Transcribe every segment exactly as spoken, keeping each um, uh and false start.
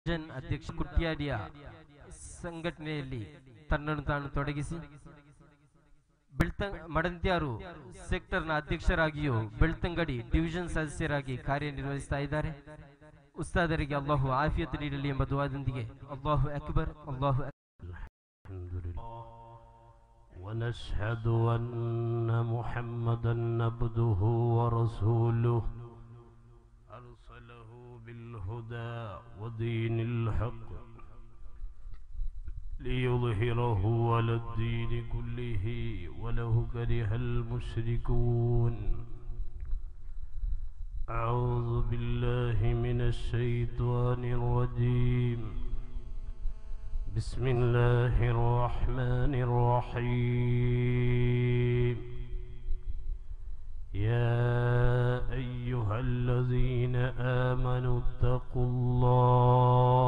ಜನ್ ಅಧ್ಯಕ್ಷ ಕುಟ್ಯಾಡಿಯ ಸಂಘಟನೆಯಲ್ಲಿ ತನ್ನನ್ನು ತಾನು ತೊಡಗಿಸಿ ಬೆಳ್ತಂಗ ಮಡಂತ್ಯಾರು ಸೆಕ್ಟರ್ನ ಅಧ್ಯಕ್ಷರಾಗಿಯೂ ಬೆಳ್ತಂಗಡಿ ಡಿವಿಷನ್ ಸದಸ್ಯರಾಗಿ ಕಾರ್ಯನಿರ್ವಹಿಸ್ತಾ ಇದ್ದಾರೆ. ಉಸ್ತಾದರಿಗೆ ಅಲ್ಲಾಹು ಆಫಿಯತ್ ನೀಡಲಿ ಎಂಬ ದುಆದೊಂದಿಗೆ ಅಲ್ಲಾಹು ಅಕ್ಬರ್ ಅಲ್ಲಾಹು ونشهد أن محمدا عبده ورسوله أرسله بالهدى ودين الحق ليظهره على الدين كله ولو كره المشركون. أعوذ بالله من الشيطان الرجيم. بسم الله الرحمن الرحيم. يا أيها الذين آمنوا اتقوا الله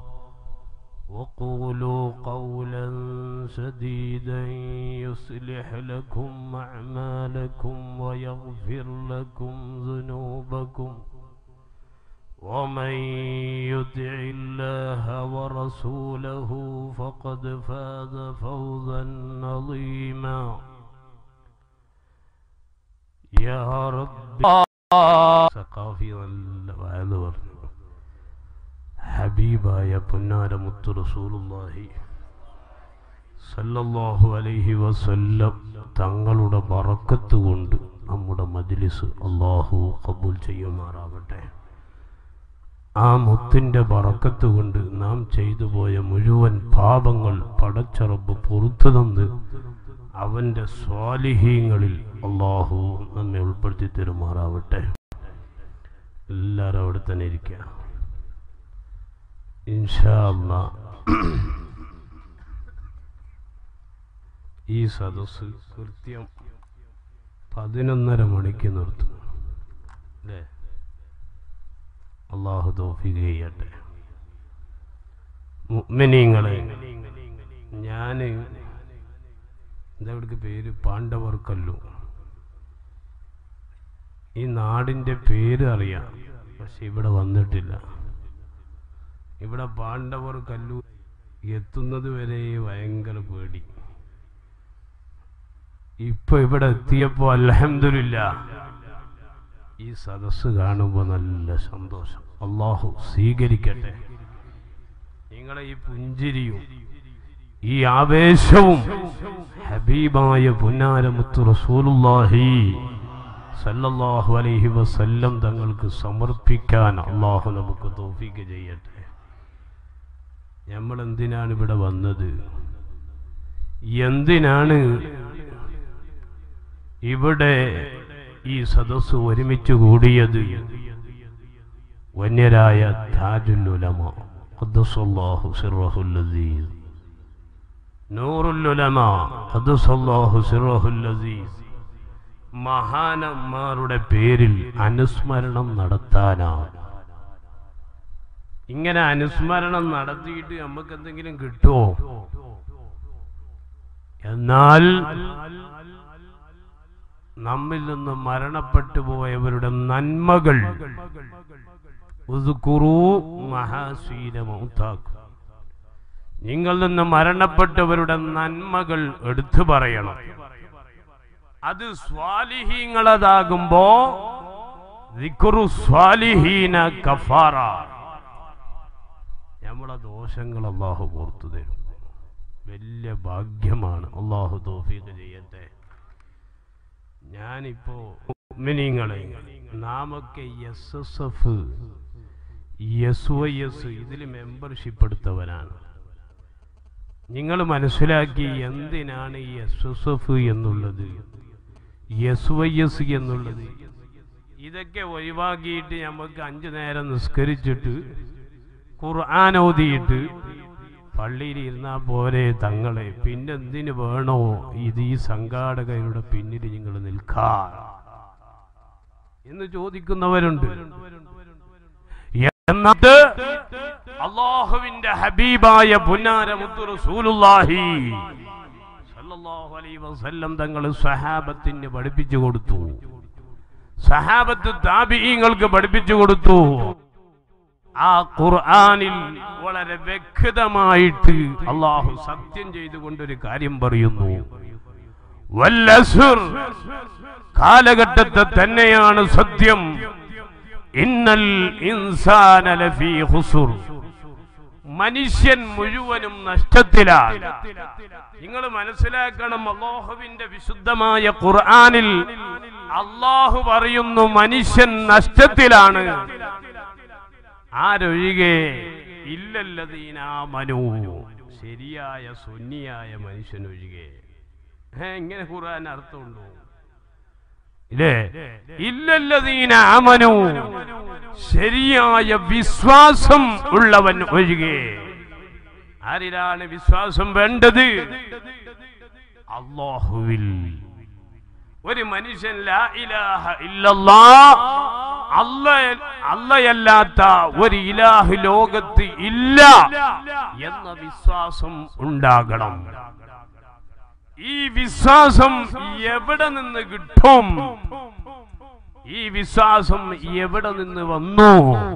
وقولوا قولا سديدا يصلح لكم أعمالكم ويغفر لكم ذنوبكم ومن يطع الله ورسوله فقد فاز فوزا عظيما. يا رب സഖാഫി നല്ല വഅദ് പറഞ്ഞു. ഹബീബായ പൊന്നാര മുത്തു റസൂലുള്ളാഹി സല്ലല്ലാഹു അലൈഹി വസല്ലം തങ്ങളുടെ ബറക്കത്ത് കൊണ്ട് നമ്മുടെ മജ്ലിസ് അല്ലാഹു ഖബൂൽ ചെയ്യുമാറാവട്ടെ. ആ മുത്തിൻ്റെ ബറക്കത്ത് കൊണ്ട് നാം ചെയ്തു പോയ മുഴുവൻ പാപങ്ങൾ പടച്ച റബ്ബ് പുറത്തു തന്ന് അവൻ്റെ സ്വാലിഹീങ്ങളിൽ അല്ലാഹു നമ്മെ ഉൾപ്പെടുത്തി തരുമാറാവട്ടെ. എല്ലാവരും അവിടെ തന്നെ ഇരിക്കുക ഇൻഷാ അല്ലാഹ്. ഈ സദസ്സ് കൃത്യം പതിനൊന്നര മണിക്ക് നിർത്തും അല്ലേ? അല്ലാഹു തൗഫീഖ് ചെയ്യട്ടെ. മുഅ്മിനീങ്ങളെ, ഞാൻ എന്താ ഇവിടേക്ക് പേര് പാണ്ഡവർക്കല്ലു. ഈ നാടിൻ്റെ പേര് അറിയാം, പക്ഷെ ഇവിടെ വന്നിട്ടില്ല. ഇവിടെ പാണ്ഡവർ കല്ലു എത്തുന്നത് വരെ ഭയങ്കര പേടി. ഇപ്പൊ ഇവിടെ എത്തിയപ്പോ അൽഹംദുലില്ലാഹ് ഈ സദസ്സ് കാണുമ്പോൾ നല്ല സന്തോഷം. അല്ലാഹു സ്വീകരിക്കട്ടെ. നിങ്ങളെ ഈ പുഞ്ചിരിയും ഈ ആവേശവും ഹബീബായ പുന്നാര മുത്തു റസൂലുള്ളാഹി സല്ലല്ലാഹു അലൈഹി വസല്ലം തങ്ങൾക്ക് സമർപ്പിക്കാൻ അല്ലാഹു നമുക്ക് തൗഫീഖ് ചെയ്യട്ടെ. നമ്മൾ എന്തിനാണ് ഇവിടെ വന്നത്? എന്തിനാണ് ഇവിടെ ഈ സദസ്സ് ഒരുമിച്ച് കൂടിയത്? വന്യരായ താജുൽ ഉലമ ഖദ്ദസല്ലാഹു സിർറഹുൽ അസീസ്, നൂറുൽ ഉലമ ഖദ്ദസല്ലാഹു സിർറഹുൽ അസീസ്, മഹാനന്മാരുടെ പേരിൽ അനുസ്മരണം നടത്താനാണ്. ഇങ്ങനെ അനുസ്മരണം നടത്തിയിട്ട് നമുക്ക് എന്തെങ്കിലും കിട്ടുമോ? എന്നാൽ നമ്മിൽ നിന്ന് മരണപ്പെട്ടു പോയവരുടെ നന്മകൾ നിങ്ങൾ നിന്ന് മരണപ്പെട്ടവരുടെ നന്മകൾ എടുത്തു പറയണം. അത് സ്വാലിഹീങ്ങളതാകുമ്പോ ദിക്റു സ്വാലിഹീന കഫാറ. നമ്മുടെ ദോഷങ്ങൾ അല്ലാഹു പുറത്തു തരും. വലിയ ഭാഗ്യമാണ്. അല്ലാഹു തൗഫീഖ് ചെയ്യട്ടെ. ഞാനിപ്പോ മുഅ്മിനീങ്ങളെ, നാമൊക്കെ S S F S Y S ഇതിൽ മെമ്പർഷിപ്പ് എടുത്തവനാണ്. നിങ്ങൾ മനസ്സിലാക്കി എന്തിനാണ് ഈ എസ് എസ് എഫ് എന്നുള്ളത്, എസ് വൈ എസ് എന്നുള്ളത്. ഇതൊക്കെ ഒഴിവാക്കിയിട്ട് നമുക്ക് അഞ്ചു നേരം നിസ്കരിച്ചിട്ട് ഖുർആൻ ഓതിയിട്ട് പള്ളിയിൽ ഇരുന്നാൽ പോരെ തങ്ങളെ, പിന്നെന്തിന് വേണോ ഇത് ഈ സംഘാടകരുടെ പിന്നിൽ നിങ്ങൾ നിൽക്കാൻ എന്ന് ചോദിക്കുന്നവരുണ്ട്. എന്നിട്ട് അല്ലാഹുവിന്റെ ഹബീബായ പുന്നാര മുത്തു റസൂലുള്ളാഹി സല്ലല്ലാഹു അലൈഹി വസല്ലം തങ്ങൾ സ്വഹാബത്തിന് പഠിപ്പിച്ചു കൊടുത്തു, സഹാബത്ത് താബിഈങ്ങൾക്ക് പഠിപ്പിച്ചു കൊടുത്തു. ആ ഖുർആനിൽ വളരെ വ്യക്തമായിട്ട് അല്ലാഹു സത്യം ചെയ്തുകൊണ്ടൊരു കാര്യം പറയുന്നു. വൽ അസ്ർ, കാലഘട്ടത്തെ തന്നെയാണ് സത്യം. ഇന്നൽ ഇൻസാന ലഫീ ഖുസ്ർ, മനുഷ്യൻ മുഴുവനും നഷ്ടത്തിലാണ്. നിങ്ങൾ മനസ്സിലാക്കണം, അല്ലാഹുവിന്റെ വിശുദ്ധമായ ഖുർആനിൽ അല്ലാഹു പറയുന്നു മനുഷ്യൻ നഷ്ടത്തിലാണ്. ആരൊഴികെ? ഇല്ലല്ലദീന ആമനൂ, ശരിയായ സുന്നിയായ മനുഷ്യനൊഴികെ. ഇങ്ങനെ ഖുർആൻ അർത്ഥമുണ്ടോ? ഇല്ലേ? ഇല്ലല്ലദീന ആമനൂ, ശരിയായ വിശ്വാസം ഉള്ളവൻ ഒഴികെ. ആരിലാണ് വിശ്വാസം വേണ്ടത്? അല്ലാഹുവിൽ. ഒരു മനുഷ്യൻ ലാ ഇലാഹ ഇല്ലല്ലാഹ്, അല്ലാഹ് അല്ലാഹയല്ലാത്ത ഒരു ഇലാഹ് ലോകത്ത് ഇല്ല എന്ന വിശ്വാസം ഉണ്ടാകണം. ഈ വിശ്വാസം എവിടെ നിന്ന് കിട്ടും? ഈ വിശ്വാസം എവിടെ നിന്ന് വന്നു?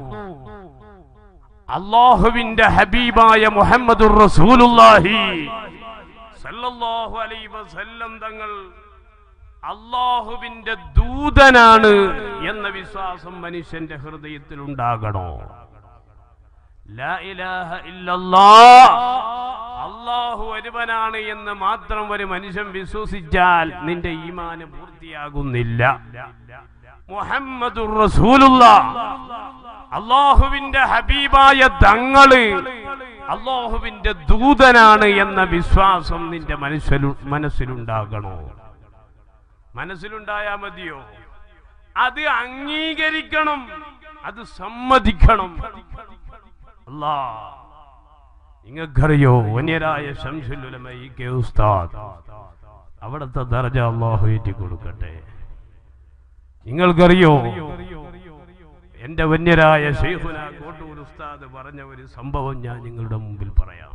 അല്ലാഹുവിന്റെ ഹബീബായ മുഹമ്മദുർ റസൂലുള്ളാഹി സല്ലല്ലാഹു അലൈഹി വസല്ലം തങ്ങൾ അല്ലാഹുവിന്റെ ദൂതനാണ് എന്ന വിശ്വാസം മനുഷ്യന്റെ ഹൃദയത്തിൽ ഉണ്ടാകണോ? ലാ ഇലാഹ ഇല്ലല്ലാഹ്, അല്ലാഹു ഒരുവനാണ് എന്ന് മാത്രം ഒരു മനുഷ്യൻ വിശ്വസിച്ചാൽ നിന്റെ ഈമാന് പൂർത്തിയാകുന്നില്ല. മുഹമ്മദുർ റസൂലുള്ളാഹ്, അല്ലാഹുവിന്റെ ഹബീബായ തങ്ങള് അല്ലാഹുവിന്റെ ദൂതനാണ് എന്ന വിശ്വാസം നിന്റെ മനസ്സിൽ മനസ്സിലുണ്ടാകണോ? മനസ്സിലുണ്ടായാ മതിയോ? അത് അംഗീകരിക്കണം, അത് സമ്മതിക്കണം. അല്ലാ, നിങ്ങൾക്കറിയോ, വന്യരായ ശംസുൽ ഉലമ ഇ കെ ഉസ്താദ്, അവിടുത്തെ ദർജ അല്ലാഹു ഏറ്റി കൊടുക്കട്ടെ. നിങ്ങൾക്കറിയോ, എന്റെ വന്യരായ ശൈഖുന കോട്ടൂർ ഉസ്താദ് പറഞ്ഞ ഒരു സംഭവം ഞാൻ നിങ്ങളുടെ മുമ്പിൽ പറയാം.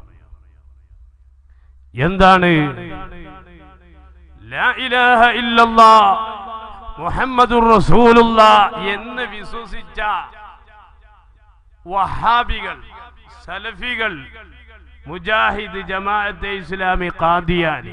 എന്താണ്? ലാ ഇലാഹ ഇല്ലല്ലാഹ് മുഹമ്മദുർ റസൂലുള്ളാഹ് എന്ന് വിശ്വസിച്ച വഹാബികൾ, സലഫികൾ, മുജാഹിദ്, ജമാഅത്തെ ഇസ്ലാമി, ഖാദിയാനി,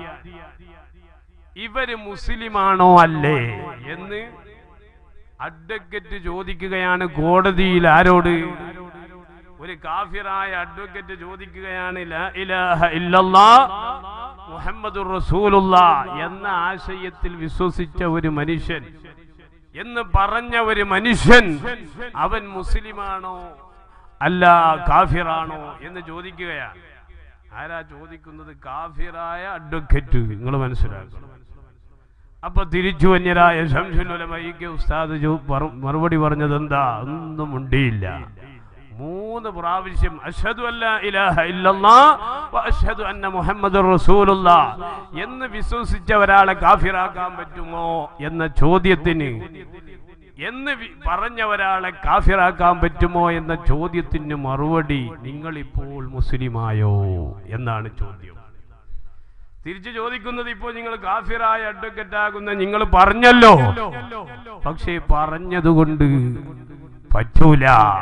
ഇവര് മുസ്ലിമാണോ അല്ലേ എന്ന് അഡ്വക്കേറ്റ് ചോദിക്കുകയാണ് കോടതിയിൽ. ആരോട്? ഒരു കാഫിറായ അഡ്വക്കേറ്റ് ചോദിക്കുകയാണ്, ലാ ഇലാഹ ഇല്ലല്ലാഹ് മുഹമ്മദുർ റസൂലുള്ളാഹ് എന്ന ആശയത്തിൽ വിശ്വസിച്ച ഒരു മനുഷ്യൻ, എന്ന് പറഞ്ഞ ഒരു മനുഷ്യൻ, അവൻ മുസ്ലിമാണോ അല്ല കാഫിറാണോ എന്ന് ചോദിക്കുകയാണ്. ആരാ ചോദിക്കുന്നത്? കാഫിറായ അഡ്വക്കേറ്റ്. നിങ്ങൾ മനസ്സിലാക്കണം. അപ്പൊ തിരിച്ചു വന്യരായ ശംസുൽ ഉലമ ഇ കെ ഉസ്താദ് മറുപടി പറഞ്ഞത് എന്താ? ഒന്നും ഉണ്ടിയില്ല. മൂന്ന് പ്രാവശ്യം അഷ്ഹദു അല്ലാ ഇലാഹ ഇല്ലല്ലാഹ് വ അഷ്ഹദു അന്ന മുഹമ്മദുർ റസൂലുള്ളാഹ് എന്ന് വിശ്വസിച്ച ഒരാളെ കാഫിറാക്കാൻ പറ്റുമോ എന്ന ചോദ്യത്തിന്, എന്ന് പറഞ്ഞ ഒരാളെ കാഫിറാക്കാൻ പറ്റുമോ എന്ന ചോദ്യത്തിന് മറുപടി, നിങ്ങൾ ഇപ്പോൾ മുസ്ലിമായോ എന്നാണ് ചോദ്യം. തിരിച്ചു ചോദിക്കുന്നത്, ഇപ്പോൾ നിങ്ങൾ കാഫിറായ അഡ്വക്കേറ്റ് ആകുന്ന നിങ്ങൾ പറഞ്ഞല്ലോ, പക്ഷേ പറഞ്ഞതുകൊണ്ട് പറ്റൂല.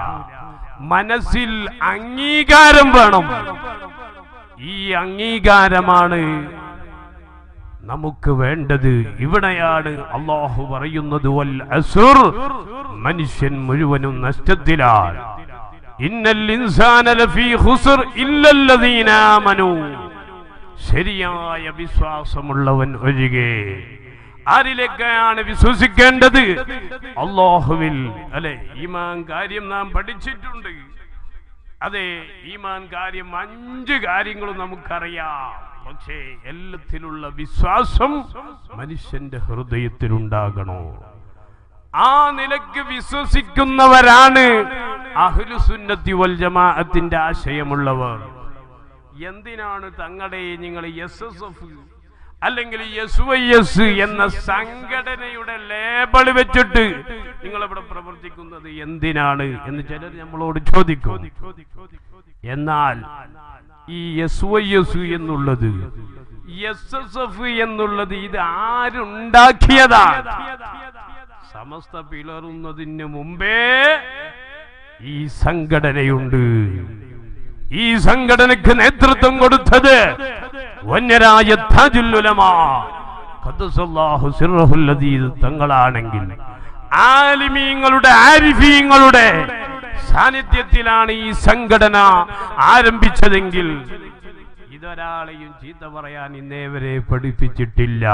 മനസ്സിൽ അംഗീകാരം വേണം. ഈ അംഗീകാരമാണ് നമുക്ക് വേണ്ടത്. ഇവിടെയാണ് അല്ലാഹു പറയുന്നത്, വൽ അസ്ർ, മനുഷ്യൻ മുഴുവനും നഷ്ടത്തിലാണ്. ഇന്നൽ ഇൻസാന ലഫീ ഖുസ്ർ ഇല്ലല്ലദീന ആമനൂ, ശരിയായ വിശ്വാസമുള്ളവൻ ഒഴികെ. ആരിലേക്കാണ് വിശ്വസിക്കേണ്ടത്? അല്ലാഹുവിൽ. അല്ലെ, ഈമാൻ കാര്യം നാം പഠിച്ചിട്ടുണ്ട്. അതെ, ഈമാൻ കാര്യം അഞ്ച് കാര്യങ്ങളും നമുക്കറിയാം. പക്ഷേ എല്ലാത്തിലുള്ള വിശ്വാസം മനുഷ്യന്റെ ഹൃദയത്തിലുണ്ടാകണോ? ആ നിലക്ക് വിശ്വസിക്കുന്നവരാണ് അഹ്ലുസുന്നത്തി വൽ ജമാഅത്തിന്റെ ആശയമുള്ളവർ. എന്തിനാണ് തങ്ങളുടെ നിങ്ങൾ എസ് എസ് എഫ് അല്ലെങ്കിൽ എസ് വൈ എസ് എന്ന സംഘടനയുടെ ലേബിൾ വെച്ചിട്ട് നിങ്ങൾ ഇവിടെ പ്രവർത്തിക്കുന്നത് എന്തിനാണ് എന്ന് ചിലർ നമ്മളോട് ചോദിക്കും. എന്നാൽ ഈ എസ് വൈ എസ് എന്നുള്ളത്, എസ് എസ് എഫ് എന്നുള്ളത് ഇത് ആരുണ്ടാക്കിയതാണ്? സമസ്ത പിളറുന്നതിന് മുമ്പേ ഈ സംഘടനയുണ്ട്. ഈ സംഘടനയ്ക്ക് നേതൃത്വം കൊടുത്തത് വന്യരായ താജുൽ ഉലമാ ഖദ്ദസല്ലാഹു സിർറഹുൽ അദീദ് തങ്ങളാണെങ്കിൽ ആലിമീങ്ങളുടെ ആരിഫീങ്ങളുടെ സാന്നിധ്യത്തിലാണ് ഈ സംഘടന ആരംഭിച്ചതെങ്കിൽ ഇതൊരാളെയും ചീത്ത പറയാൻ ഇന്നേവരെ പഠിപ്പിച്ചിട്ടില്ല.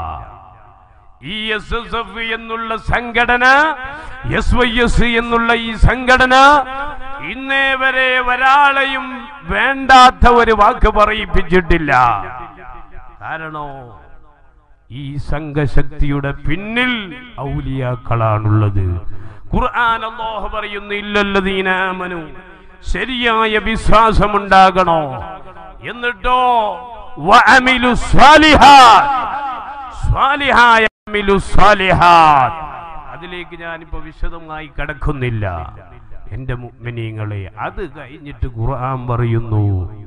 ഈ എസ് എസ് എഫ് എന്നുള്ള സംഘടന, എസ് വൈ എസ് എന്നുള്ള ഈ സംഘടന ഇന്നേവരെ ഒരാളെയും വേണ്ടാത്ത ഒരു വാക്ക് പറയിപ്പിച്ചിട്ടില്ല. കാരണോ ഈ സംഘശക്തിയുടെ പിന്നിൽ ഔലിയാക്കളാണുള്ളത്. ഖുർആൻ അല്ലാഹു പറയുന്നു, ഇല്ലല്ലദീന ആമനു, ശരിയായ വിശ്വാസമുണ്ടാകണോ, എന്നിട്ടോ വഅമിലു സ്വാലിഹാത്ത്, സ്വാലിഹായ അമിലു സ്വാലിഹാത്ത്, അതിലേക്ക് ഞാനിപ്പോ വിശദമായി കടക്കുന്നില്ല എന്റെ മുഅ്മിനീങ്ങളെ. അത് കഴിഞ്ഞിട്ട് ഖുർആൻ പറയുന്നു,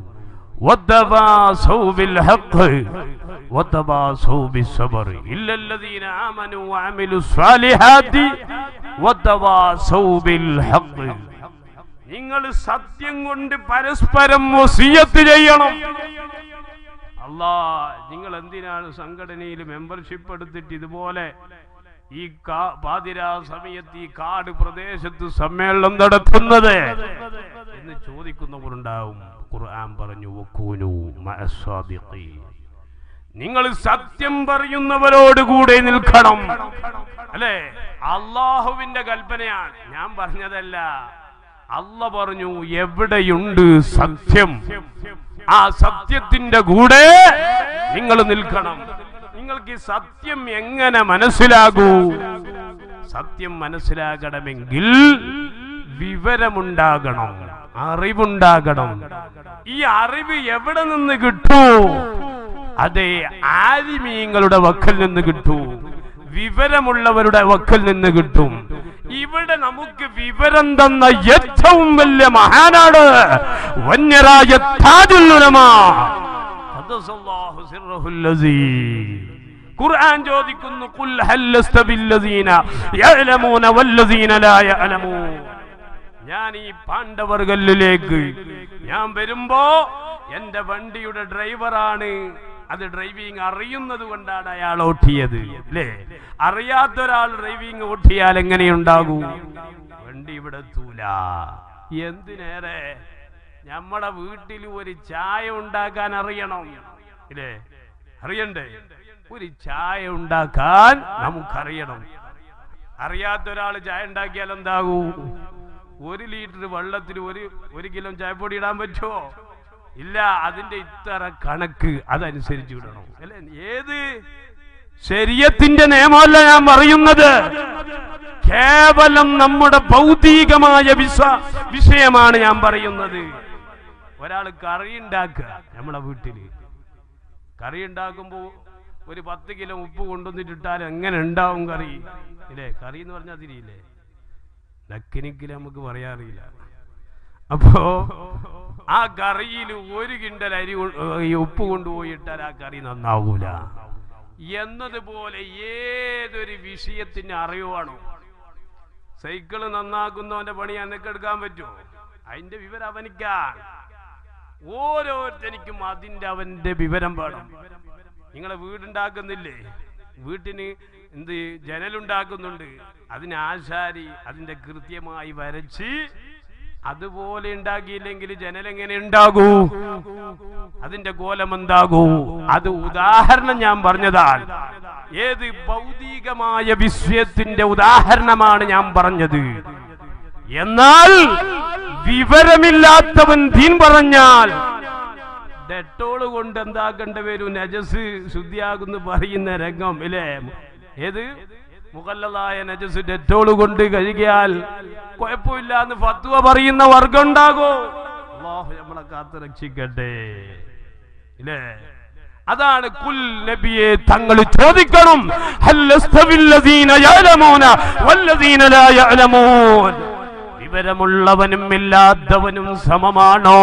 വതവാസൗ ബിൽ ഹഖ് വതവാസൗ ബിസ്സബ്ർ ഇല്ലല്ലദീന ആമനു വഅമിലു സ്വാലിഹാത്തി വതവാസൗ ബിൽ ഹഖ്. നിങ്ങൾ സത്യം കൊണ്ട് പരസ്പരം വസിയത്ത് ചെയ്യണം. അല്ലാ, നിങ്ങൾ എന്തിനാണ് സംഘടനയിൽ മെമ്പർഷിപ്പ് എടുത്തിട്ട് ഇതുപോലെ ഈ പാതിരാ സമയത്ത് ഈ കാട് പ്രദേശത്ത് സമ്മേളനം നടത്തുന്നത് എന്ന് ചോദിക്കുന്നവരുണ്ടാവും. ഖുർആൻ പറഞ്ഞു, വകൂനു മഅസ്സാദിഖീൻ, നിങ്ങൾ സത്യം പറയുന്നവരോട് കൂടെ നിൽക്കണം. അല്ലേ? അള്ളാഹുവിന്റെ കൽപ്പനയാണ്, ഞാൻ പറഞ്ഞതല്ല. അല്ലാഹ് പറഞ്ഞു, എവിടെയുണ്ട് സത്യം ആ സത്യത്തിന്റെ കൂടെ നിങ്ങൾ നിൽക്കണം. നിങ്ങൾക്ക് ഈ സത്യം എങ്ങനെ മനസ്സിലാകൂ? സത്യം മനസ്സിലാകണമെങ്കിൽ വിവരമുണ്ടാകണം, അറിവുണ്ടാകണം. ഈ അറിവ് എവിടെ നിന്ന് കിട്ടൂ? അതെ, ആലിമീങ്ങളുടെ വക്കൽ നിന്ന് കിട്ടൂ, വിവരമുള്ളവരുടെ വക്കൽ നിന്ന് കിട്ടും. ഇവിടെ നമുക്ക് വിവരം തന്ന ഏറ്റവും വലിയ മഹാനാണ് വന്യരായ താജുൽ ഉലമാ ഖദ്ദസല്ലാഹു സിർറഹുൽ അസീസ്. ഖുർആൻ ചോദിക്കുന്നു, ഖുൽ ഹൽ ലസ്തബില്ലദീന യഅലമൂന വല്ലദീന ലാ യഅലമൂൻ. ഞാൻ ഈ പാണ്ഡവർഗല്ലിലേക്ക് ഞാൻ വരുമ്പോ എന്റെ വണ്ടിയുടെ ഡ്രൈവറാണ്, അത് ഡ്രൈവിംഗ് അറിയുന്നത് കൊണ്ടാണ് അയാൾ ഓട്ടിയത്. അല്ലേ? അറിയാത്ത ഒരാൾ ഡ്രൈവിംഗ് ഓട്ടിയാൽ എങ്ങനെയുണ്ടാകൂ? വണ്ടി ഇവിടെ എത്തൂല. എന്തിനേറെ നമ്മുടെ വീട്ടിൽ ഒരു ചായ ഉണ്ടാക്കാൻ അറിയണം. ഇല്ലേ? അറിയണ്ടേ? ഒരു ചായ ഉണ്ടാക്കാൻ നമുക്കറിയണം. അറിയാത്ത ഒരാൾ ചായ ഉണ്ടാക്കിയാൽ എന്താകൂ? ഒരു ലിറ്റർ വെള്ളത്തിൽ ഒരു ഒരു കിലോ ചായപ്പൊടി ഇടാൻ പറ്റുമോ? ഇല്ല. അതിന്റെ ഇത്ര കണക്ക് അതനുസരിച്ച് വിടണം. അല്ലെ? ഏത് ശരീഅത്തിന്റെ നിയമമല്ല ഞാൻ പറയുന്നത്, കേവലം നമ്മുടെ ഭൗതികമായ വിഷയമാണ് ഞാൻ പറയുന്നത്. ഒരാൾ കറി ഉണ്ടാക്കുക, നമ്മളെ വീട്ടില് കറി ഉണ്ടാക്കുമ്പോ ഒരു പത്ത് കിലോ ഉപ്പ് കൊണ്ടുവന്നിട്ടിട്ടാൽ എങ്ങനെ ഉണ്ടാവും കറി? ഇല്ലേ? കറി എന്ന് പറഞ്ഞാൽ തിരിയില്ലേ? നക്കിനിക്കില് നമുക്ക് പറയാറില്ല. അപ്പോ ആ കറിയിൽ ഒരു കിണ്ടൽ അരി ഉപ്പ് കൊണ്ടുപോയിട്ടാൽ ആ കറി നന്നാവൂല എന്നതുപോലെ ഏതൊരു വിഷയത്തിന് അറിവാണോ? സൈക്കിള് നന്നാക്കുന്നവന്റെ പണി അനക്ക് എടുക്കാൻ പറ്റുമോ? അതിന്റെ വിവരം അവനിക്കാൻ. ഓരോരുത്തനിക്കും അതിന്റെ അവന്റെ വിവരം വേണം. നിങ്ങളെ വീടുണ്ടാക്കുന്നില്ലേ? വീട്ടിന് എന്ത് ജനലുണ്ടാക്കുന്നുണ്ട്, അതിന് ആശാരി അതിന്റെ കൃത്യമായി വരച്ച് അതുപോലെ ഉണ്ടാക്കിയില്ലെങ്കിൽ ജനലെങ്ങനെ ഉണ്ടാകൂ? അതിന്റെ കോലം എന്താകൂ? അത് ഉദാഹരണം ഞാൻ പറഞ്ഞതാണ്. ഏത് ഭൗതികമായ വിഷയത്തിന്റെ ഉദാഹരണമാണ് ഞാൻ പറഞ്ഞത്. എന്നാൽ വിവരമില്ലാത്തവൻ ദീൻ പറഞ്ഞാൽ ഡെറ്റോള് കൊണ്ട് എന്താക്കേണ്ട വരും? നജസ് ശുദ്ധിയാകുന്നു പറയുന്ന രംഗം ഇല്ലേ? ഏത് മുഖല്ലതായ നജസ് ഡെറ്റോള് കൊണ്ട് കഴുകിയാൽ കുഴപ്പമില്ല എന്ന് ഫത്വ പറയുന്ന വർഗം ഉണ്ടാകോ? അല്ലാഹു നമ്മളെ കാത്തു രക്ഷിക്കട്ടെ. ഇല്ലേ? അതാണ് കുൽ നബിയെ തങ്ങൾ ചോദിക്കണം, ഹൽ ലസ്തബില്ലദീന യഅലമൂന വല്ലദീന ലാ യഅലമൂൻ. വിവരമുള്ളവനും ഇല്ലാത്തവനും സമമാണോ?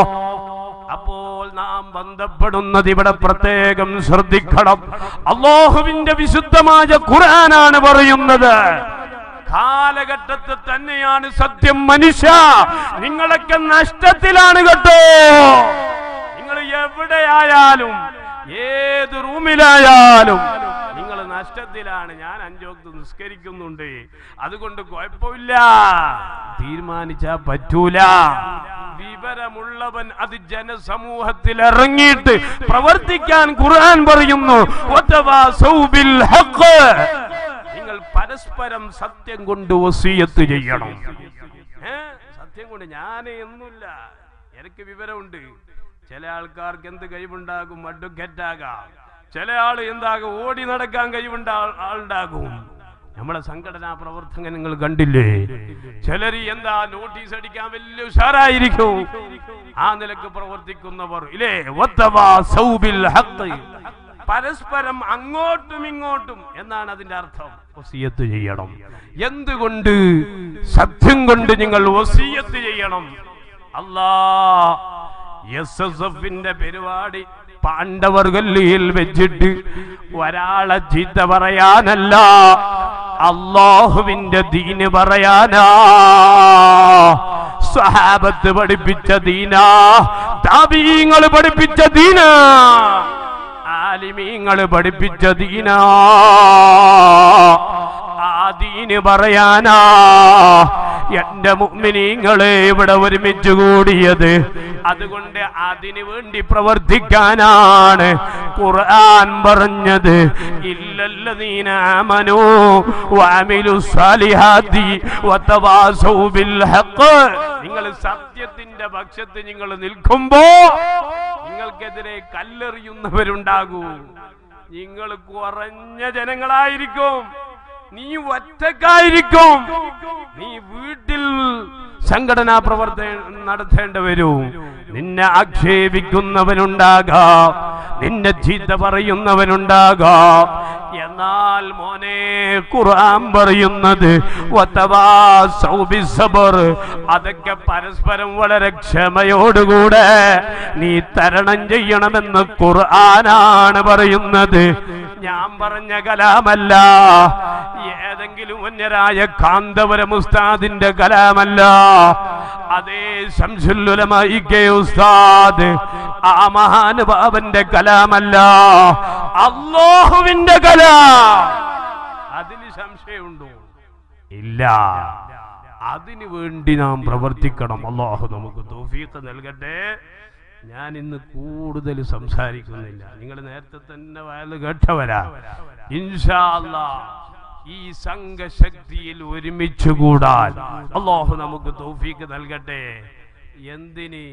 അപ്പോൾ നാം ബന്ധപ്പെടുന്നത് ഇവിടെ പ്രത്യേകം ശ്രദ്ധിക്കണം. അല്ലാഹുവിന്റെ വിശുദ്ധമായ ഖുർആനാണ് പറയുന്നത്. കാലഘട്ടത്തിൽ തന്നെയാണ് സത്യം. മനുഷ്യ, നിങ്ങളൊക്കെ നഷ്ടത്തിലാണ് കേട്ടോ. നിങ്ങൾ എവിടെയായാലും ഏത് റൂമിലായാലും നിങ്ങൾ നഷ്ടത്തിലാണ്. ഞാൻ അഞ്ചോക്ത് നിസ്കരിക്കുന്നുണ്ട്, അതുകൊണ്ട് കുഴപ്പമില്ല. തീരുമാനിച്ചാ പറ്റൂല. വിവരമുള്ളവൻ അത് ജനസമൂഹത്തിൽ ഇറങ്ങിയിട്ട് പ്രവർത്തിക്കാൻ ഖുർആൻ പറയുന്നു. നിങ്ങൾ പരസ്പരം സത്യം കൊണ്ട് വസിയത്ത് ചെയ്യണം. സത്യം കൊണ്ട് ഞാൻ ഒന്നുമില്ല, എനിക്ക് വിവരമുണ്ട്. ചില ആൾക്കാർക്ക് എന്ത് കഴിവുണ്ടാകും? അഡ്വക്കേറ്റ് ആകാം. ചില ആൾ എന്താകും? ഓടി നടക്കാൻ കഴിവുണ്ട ആളുണ്ടാകും. നമ്മളെ സംഘടനാ പ്രവർത്തകൻ നിങ്ങൾ കണ്ടില്ലേ? ചിലര് എന്താ നോട്ടീസ് അടിക്കാൻ വലിയ ഉഷാറായിരിക്കും. ആ നിലക്ക് പ്രവർത്തിക്കുന്നവർ ഇല്ലേ? പരസ്പരം അങ്ങോട്ടും ഇങ്ങോട്ടും എന്നാണ് അതിന്റെ അർത്ഥം. വസിയത്ത് ചെയ്യണം. എന്തുകൊണ്ട്? സത്യം കൊണ്ട് നിങ്ങൾ വസിയത്ത് ചെയ്യണം. അല്ലാ, എസ് എസ് എഫിന്റെ പരിപാടി പാണ്ഡവർ ഗല്ലിയിൽ വെച്ചിട്ട് ഒരാളെ ചീത്ത പറയാനല്ല, അല്ലാഹുവിന്റെ ദീന് പറയാനാ. സ്വഹാബത്ത് പഠിപ്പിച്ച ദീനാ, താബീങ്ങൾ പഠിപ്പിച്ച ദീനാ, ആലിമീങ്ങൾ പഠിപ്പിച്ച ദീനാ. ആ ദീന് പറയാനാ എന്റെ മുഅ്മിനീങ്ങളെ ഇവിടെ ഒരുമിച്ച് കൂടിയത്. അതുകൊണ്ട് അതിനു വേണ്ടി പ്രവർത്തിക്കാനാണ് ഖുർആൻ പറഞ്ഞത്. ഇല്ലല്ലദീന ആമനൂ വഅമിലുസ് സാലിഹാത്തി വതവാസൗ ബിൽ ഹഖ്. നിങ്ങൾ സത്യത്തിന്റെ പക്ഷത്ത് നിങ്ങൾ നിൽക്കുമ്പോ നിങ്ങൾക്കെതിരെ കല്ലെറിയുന്നവരുണ്ടാകൂ. നിങ്ങൾ കുറഞ്ഞ ജനങ്ങളായിരിക്കും, നീ ഒറ്റക്കായിരിക്കും. നീ വീട്ടിൽ സംഘടനാ പ്രവർത്തനം നടത്തേണ്ടി വരും. നിന്നെ ആക്ഷേപിക്കുന്നവനുണ്ടാകാം, നിന്നെ ചീത്ത പറയുന്നവനുണ്ടാകാം. എന്നാൽ മോനെ, ഖുർആൻ പറയുന്നത് വതവാസൗ ബിസ്സബ്ർ, അതൊക്കെ പരസ്പരം വളരെ ക്ഷമയോടുകൂടെ നീ തരണം ചെയ്യണമെന്ന് ഖുർആനാണ് പറയുന്നത്. ഞാൻ പറഞ്ഞ കലാമല്ല, ഏതെങ്കിലും വന്യരായ കാന്തപുരം ഉസ്താദിന്റെ കലാമല്ല. അതേ ശംസുൽ ഉലമ ഇ കെ ഉസ്താദ്, ആ മഹാനുഭാവന്റെ കലാമല്ല, അല്ലാഹുവിന്റെ കലാം. അതിന് സംശയമുണ്ടോ? ഇല്ല. അതിനു വേണ്ടി നാം പ്രവർത്തിക്കണം. അല്ലാഹു നമുക്ക് തൗഫീഖ് നൽകട്ടെ. ഞാൻ ഇന്ന് കൂടുതൽ സംസാരിക്കുന്നില്ല, നിങ്ങൾ നേരത്തെ തന്നെ വയല് കേട്ടവരാ. ഇൻഷാ അല്ലാഹ് ഈ സംഘശക്തിയിൽ ഒരുമിച്ച് കൂടാൻ അല്ലാഹു നമുക്ക് തൗഫീഖ് നൽകട്ടെ. എന്തിന്?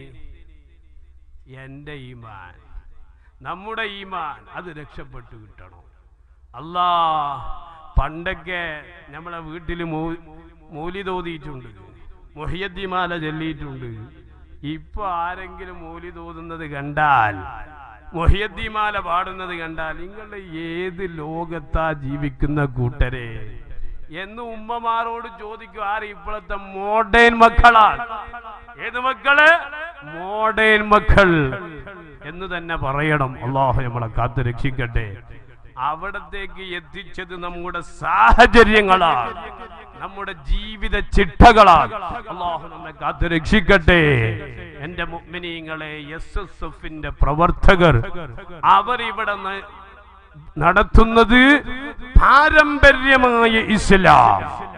എന്റെ ഈമാൻ, നമ്മുടെ ഈമാൻ അത് രക്ഷപ്പെട്ടു കിട്ടണം. അല്ലാ, പണ്ടൊക്കെ നമ്മളെ വീട്ടിൽ മൗലിദ് ഓതിയിട്ടുണ്ട്, മുഹയ്യദ്ദീമാല ചൊല്ലിയിട്ടുണ്ട്. ഇപ്പൊ ആരെങ്കിലും മൗലിദ് ഓതുന്നത് കണ്ടാൽ, മുഹയ്യദ്ദീമാല പാടുന്നത് കണ്ടാൽ നിങ്ങളുടെ ഏത് ലോകത്താ ജീവിക്കുന്ന കൂട്ടരെ എന്ന് ഉമ്മമാരോട് ചോദിക്കും. ആര്? ഇപ്പോഴത്തെ മോഡേൺ മക്കളാണ്. ഏത് മക്കള്? മോഡേൺ മക്കൾ എന്ന് തന്നെ പറയണം. അല്ലാഹു നമ്മളെ കാത്തു രക്ഷിക്കട്ടെ. അവിടത്തേക്ക് എത്തിച്ചത് നമ്മുടെ സാഹചര്യങ്ങളാണ്, നമ്മുടെ ജീവിത ചിട്ടകളാണ്. അല്ലാഹു നമ്മെ കാത്തു രക്ഷിക്കട്ടെ. എന്റെ മുഅ്മിനീങ്ങളെ, എസ് എസ് എഫിന്റെ പ്രവർത്തകർ അവരിവിടെ നടത്തുന്നത് പാരമ്പര്യമായ ഇസ്ലാം,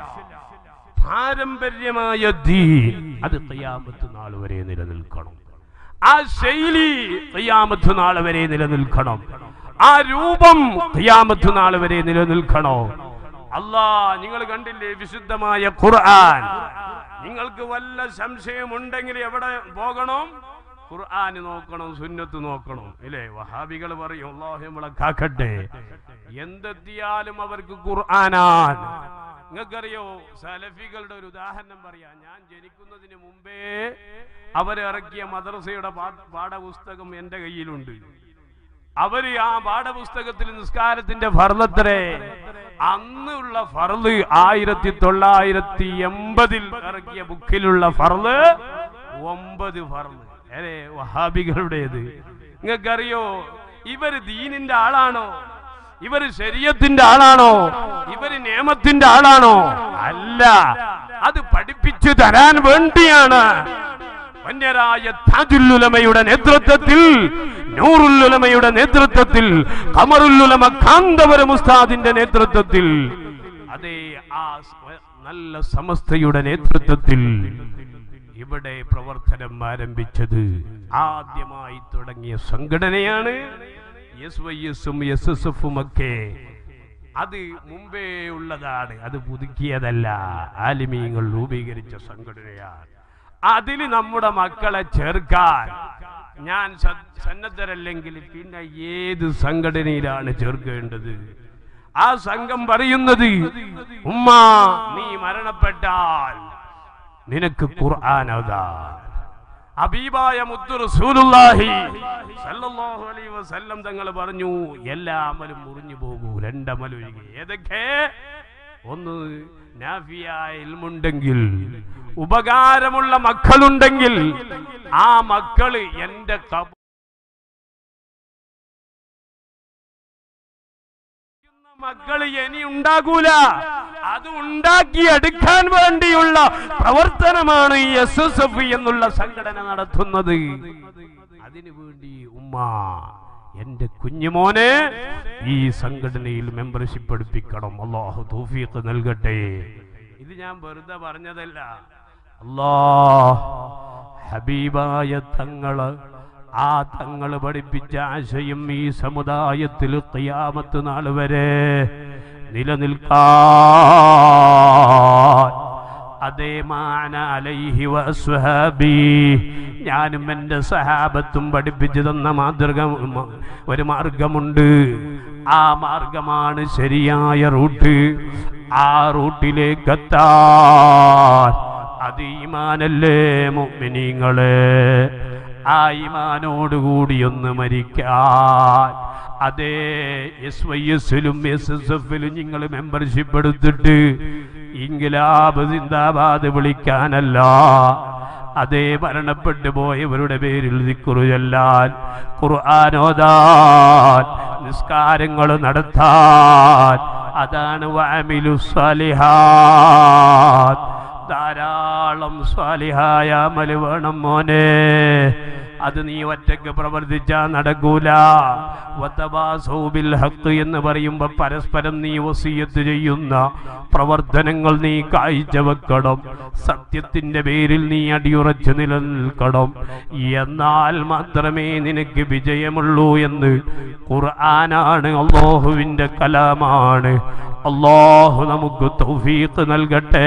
പാരമ്പര്യമായ ദീൻ, അത് ഖിയാമത്ത് നാൾ വരെ നിലനിൽക്കണം. ആ ശൈലി ഖിയാമത്ത് നാൾ വരെ നിലനിൽക്കണം. ആ രൂപം ഖിയാമത്ത് നാൾ വരെ നിലനിൽക്കണോ? അല്ലാ, നിങ്ങൾ കണ്ടില്ലേ വിശുദ്ധമായ ഖുർആൻ? നിങ്ങൾക്ക് വല്ല സംശയമുണ്ടെങ്കിൽ എവിടെ പോകണം? ഖുർആൻ നോക്കണം, സുന്നത്ത് നോക്കണം. ഇല്ലേ? വഹാബികൾ പറയും, അല്ലാഹു നമ്മളെ കാക്കട്ടെ, എന്തെത്തിയാലും അവർക്ക് ഖുർആനാണ്. നിങ്ങൾക്കറിയോ, സലഫികളുടെ ഒരു ഉദാഹരണം പറയാം. ഞാൻ ജനിക്കുന്നതിന് മുമ്പേ അവരിറക്കിയ മദ്രസയുടെ പാഠപുസ്തകം എന്റെ കയ്യിലുണ്ട്. അവര് ആ പാഠപുസ്തകത്തിൽ നിസ്കാരത്തിന്റെ ഫർളത്രേ, അന്നുള്ള ഫർള് ആയിരത്തി തൊള്ളായിരത്തി എൺപതിൽ ഇറക്കിയ ബുക്കിലുള്ള ഫർള് ഒമ്പത് ഫർള്. അല്ലേ? വഹാബികളുടേത്. നിങ്ങൾക്കറിയോ, ഇവര് ദീനിന്റെ ആളാണോ? ഇവര് ശരീഅത്തിന്റെ ആളാണോ? ഇവര് നിയമത്തിന്റെ ആളാണോ? അല്ല, അത് പഠിപ്പിച്ചു തരാൻ വേണ്ടിയാണ് വന്യരായ താജുൽ ഉലമയുടെ നേതൃത്വത്തിൽ, നൂറുൽ ഉലമയുടെ നേതൃത്വത്തിൽ, ഖമറുൽ ഉലമ കാന്തപുരം ഉസ്താദിന്റെ നേതൃത്വത്തിൽ, അതേ ആ നല്ല സമസ്തയുടെ നേതൃത്വത്തിൽ ഇവിടെ പ്രവർത്തനം ആരംഭിച്ചത്. ആദ്യമായി തുടങ്ങിയ സംഘടനയാണ് എസ് വൈ എസും എസ് എസ് എഫും ഒക്കെ. അത് മുമ്പേ ഉള്ളതാണ്, അത് പുതുക്കിയതല്ല. ആലിമീങ്ങൾ രൂപീകരിച്ച സംഘടനയാണ്. അതിൽ നമ്മുടെ മക്കളെ ചേർക്കാൻ ഞാൻ സന്നദ്ധരല്ലെങ്കിൽ പിന്നെ ഏത് സംഘടനയിലാണ് ചേർക്കേണ്ടത്? ആ സംഘം പറയുന്നത്, ഉമ്മ നീ മരണപ്പെട്ടാൽ നിനക്ക് ഖുർആൻ ഓതാൻ. ഹബീബായ മുത്തു റസൂലുള്ളാഹി സല്ലല്ലാഹു അലൈഹി വസല്ലം തങ്ങൾ പറഞ്ഞു, എല്ലാ അമലും മുറിഞ്ഞു പോകൂ, രണ്ടമൽ ഒഴികെ. ഏതൊക്കെ? ഒന്ന്, നാഫിയായ ഇൽമുണ്ടെങ്കിൽ, ഉപകാരമുള്ള മക്കളുണ്ടെങ്കിൽ ആ മക്കള് എന്റെ മക്കള് ഇനി ഉണ്ടാകൂല. അത് ഉണ്ടാക്കിയെടുക്കാൻ വേണ്ടിയുള്ള പ്രവർത്തനമാണ് ഈ എസ് എസ് എഫ് എന്നുള്ള സംഘടന നടത്തുന്നത്. അതിനു വേണ്ടി ഉമ്മ എന്റെ കുഞ്ഞുമോനെ ഈ സംഘടനയിൽ മെമ്പർഷിപ്പ് എടുപ്പിക്കണം. അല്ലാഹു തൗഫീഖ് നൽകട്ടെ. ഇത് ഞാൻ വെറുതെ പറഞ്ഞതല്ല. അല്ലാഹ് ഹബീബായ തങ്ങള്, ആ തങ്ങള് പഠിപ്പിച്ച ആശയം ഈ സമുദായത്തിൽ ഖിയാമത്ത് നാൾ വരെ നിലനിൽക്കാൻ, അതേ മാന അലൈഹി വസ്വഹാബി, ഞാനും എൻ്റെ സഹാബത്തും പഠിപ്പിച്ചു തന്ന മാതൃക ഒരു മാർഗമുണ്ട്. ആ മാർഗമാണ് ശരിയായ റൂട്ട്. ആ റൂട്ടിലേക്ക് എത്താൻ അത് ഈമാനല്ലേ മുഅ്മിനീങ്ങളെ? ആ ഈമാനോടുകൂടി ഒന്ന് മരിക്കാൻ, അതേ എസ് വൈ എസിലും എസ് എസ് എഫിലും നിങ്ങൾ മെമ്പർഷിപ്പ് എടുത്തിട്ട് ഇൻഖിലാബ് സിന്ദാബാദ് വിളിക്കാനല്ല, അതേ മരണപ്പെട്ടു പോയവരുടെ പേരിൽ ദിക്റ് ചൊല്ലാൻ, ഖുർആൻ ഓതാൻ, നിസ്കാരങ്ങൾ നടത്താൻ. അതാണ് വഅമിലുസ് സാലിഹാത്ത്. ധാരാളം സ്വാലിഹായ അമൽ വേണം മോനെ. അത് നീ ഒറ്റയ്ക്ക് പ്രവർത്തിച്ചാ നടക്കൂല. വതവാസൗ ബിൽ ഹഖ് എന്ന് പറയുമ്പോ പരസ്പരം നീ വസിയത്ത് ചെയ്യുന്ന പ്രവർത്തനങ്ങൾ നീ കാഴ്ചവെക്കണം. സത്യത്തിന്റെ പേരിൽ നീ അടിയുറച്ചു നിലനിൽക്കണം. എന്നാൽ മാത്രമേ നിനക്ക് വിജയമുള്ളൂ എന്ന് ഖുർആനാണ്, അല്ലാഹുവിന്റെ കലാമാണ്. അല്ലാഹു നമുക്ക് തൗഫീഖ് നൽകട്ടെ.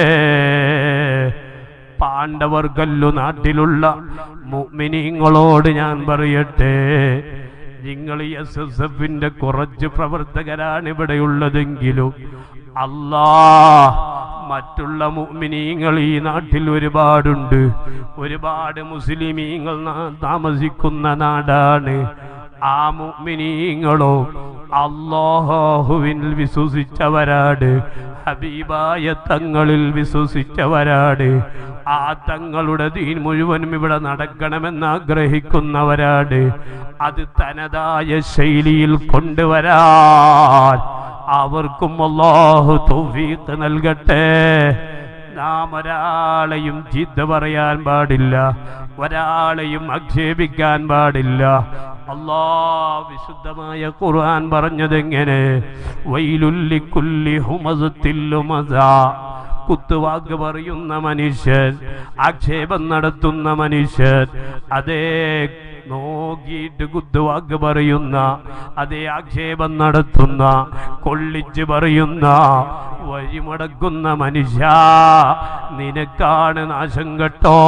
പാണ്ഡവർ കല്ലു നാട്ടിലുള്ള മുഅ്മിനീങ്ങളോട് ഞാൻ പറയട്ടെ, നിങ്ങൾ എസ് എസ് എഫിന്റെ കുറച്ച് പ്രവർത്തകരാണ് ഇവിടെയുള്ളതെങ്കിലും അല്ലാഹ് മറ്റുള്ള മുഅ്മിനീങ്ങൾ ഈ നാട്ടിൽ ഒരുപാടുണ്ട്. ഒരുപാട് മുസ്ലിമീങ്ങൾ താമസിക്കുന്ന നാടാണ്. ആ മുഅ്മിനീങ്ങളോ അല്ലാഹുവിൽ വിശ്വസിച്ചവരാണ്, ഹബീബായ തങ്ങളിൽ വിശ്വസിച്ചവരാണ്. ആ തങ്ങളുടെ ദീൻ മുഴുവനും ഇവിടെ നടക്കണമെന്ന് ആഗ്രഹിക്കുന്നവരാണ്. അത് തനതായ ശൈലിയിൽ കൊണ്ടുവരാൻ അവർക്കും അല്ലാഹു തൗഫീഖ് നൽകട്ടെ. നാം ഒരാളെയും ചീത്ത പറയാൻ പാടില്ല, ഒരാളെയും ആക്ഷേപിക്കാൻ പാടില്ല. അല്ലാഹ് വിശുദ്ധമായ ഖുർആൻ പറഞ്ഞതെങ്ങനെ? വൈലുൽ ലികുല്ലി ഹുമസത്തിൽ ലുമസാ, കുത്തുവാക്ക് പറയുന്ന മനുഷ്യൻ, ആക്ഷേപം നടത്തുന്ന മനുഷ്യൻ, അതേ നോക്കിയിട്ട് കുത്തുവാക്ക് പറയുന്ന, അതേ ആക്ഷേപം നടത്തുന്ന, കൊള്ളിച്ച് പറയുന്ന, വഴിമടക്കുന്ന മനുഷ്യ, നിനക്കാണ് നാശം കേട്ടോ.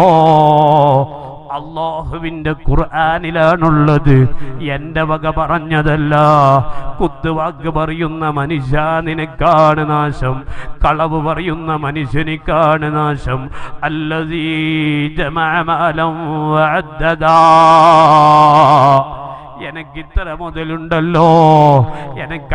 അല്ലാഹുവിന്റെ ഖുർആനിലാണുള്ളത്, എന്റെ വക പറഞ്ഞതല്ല. കുത്തുവാക്ക് പറയുന്ന മനുഷ്യ നിനക്കാണ് നാശം, കളവ് പറയുന്ന മനുഷ്യനിക്കാണ് നാശം. അല്ലദീ ജമഅ മാലൻ വഅദ്ദദാ, എനിക്കിത്ര മുതലുണ്ടല്ലോ, എനിക്ക്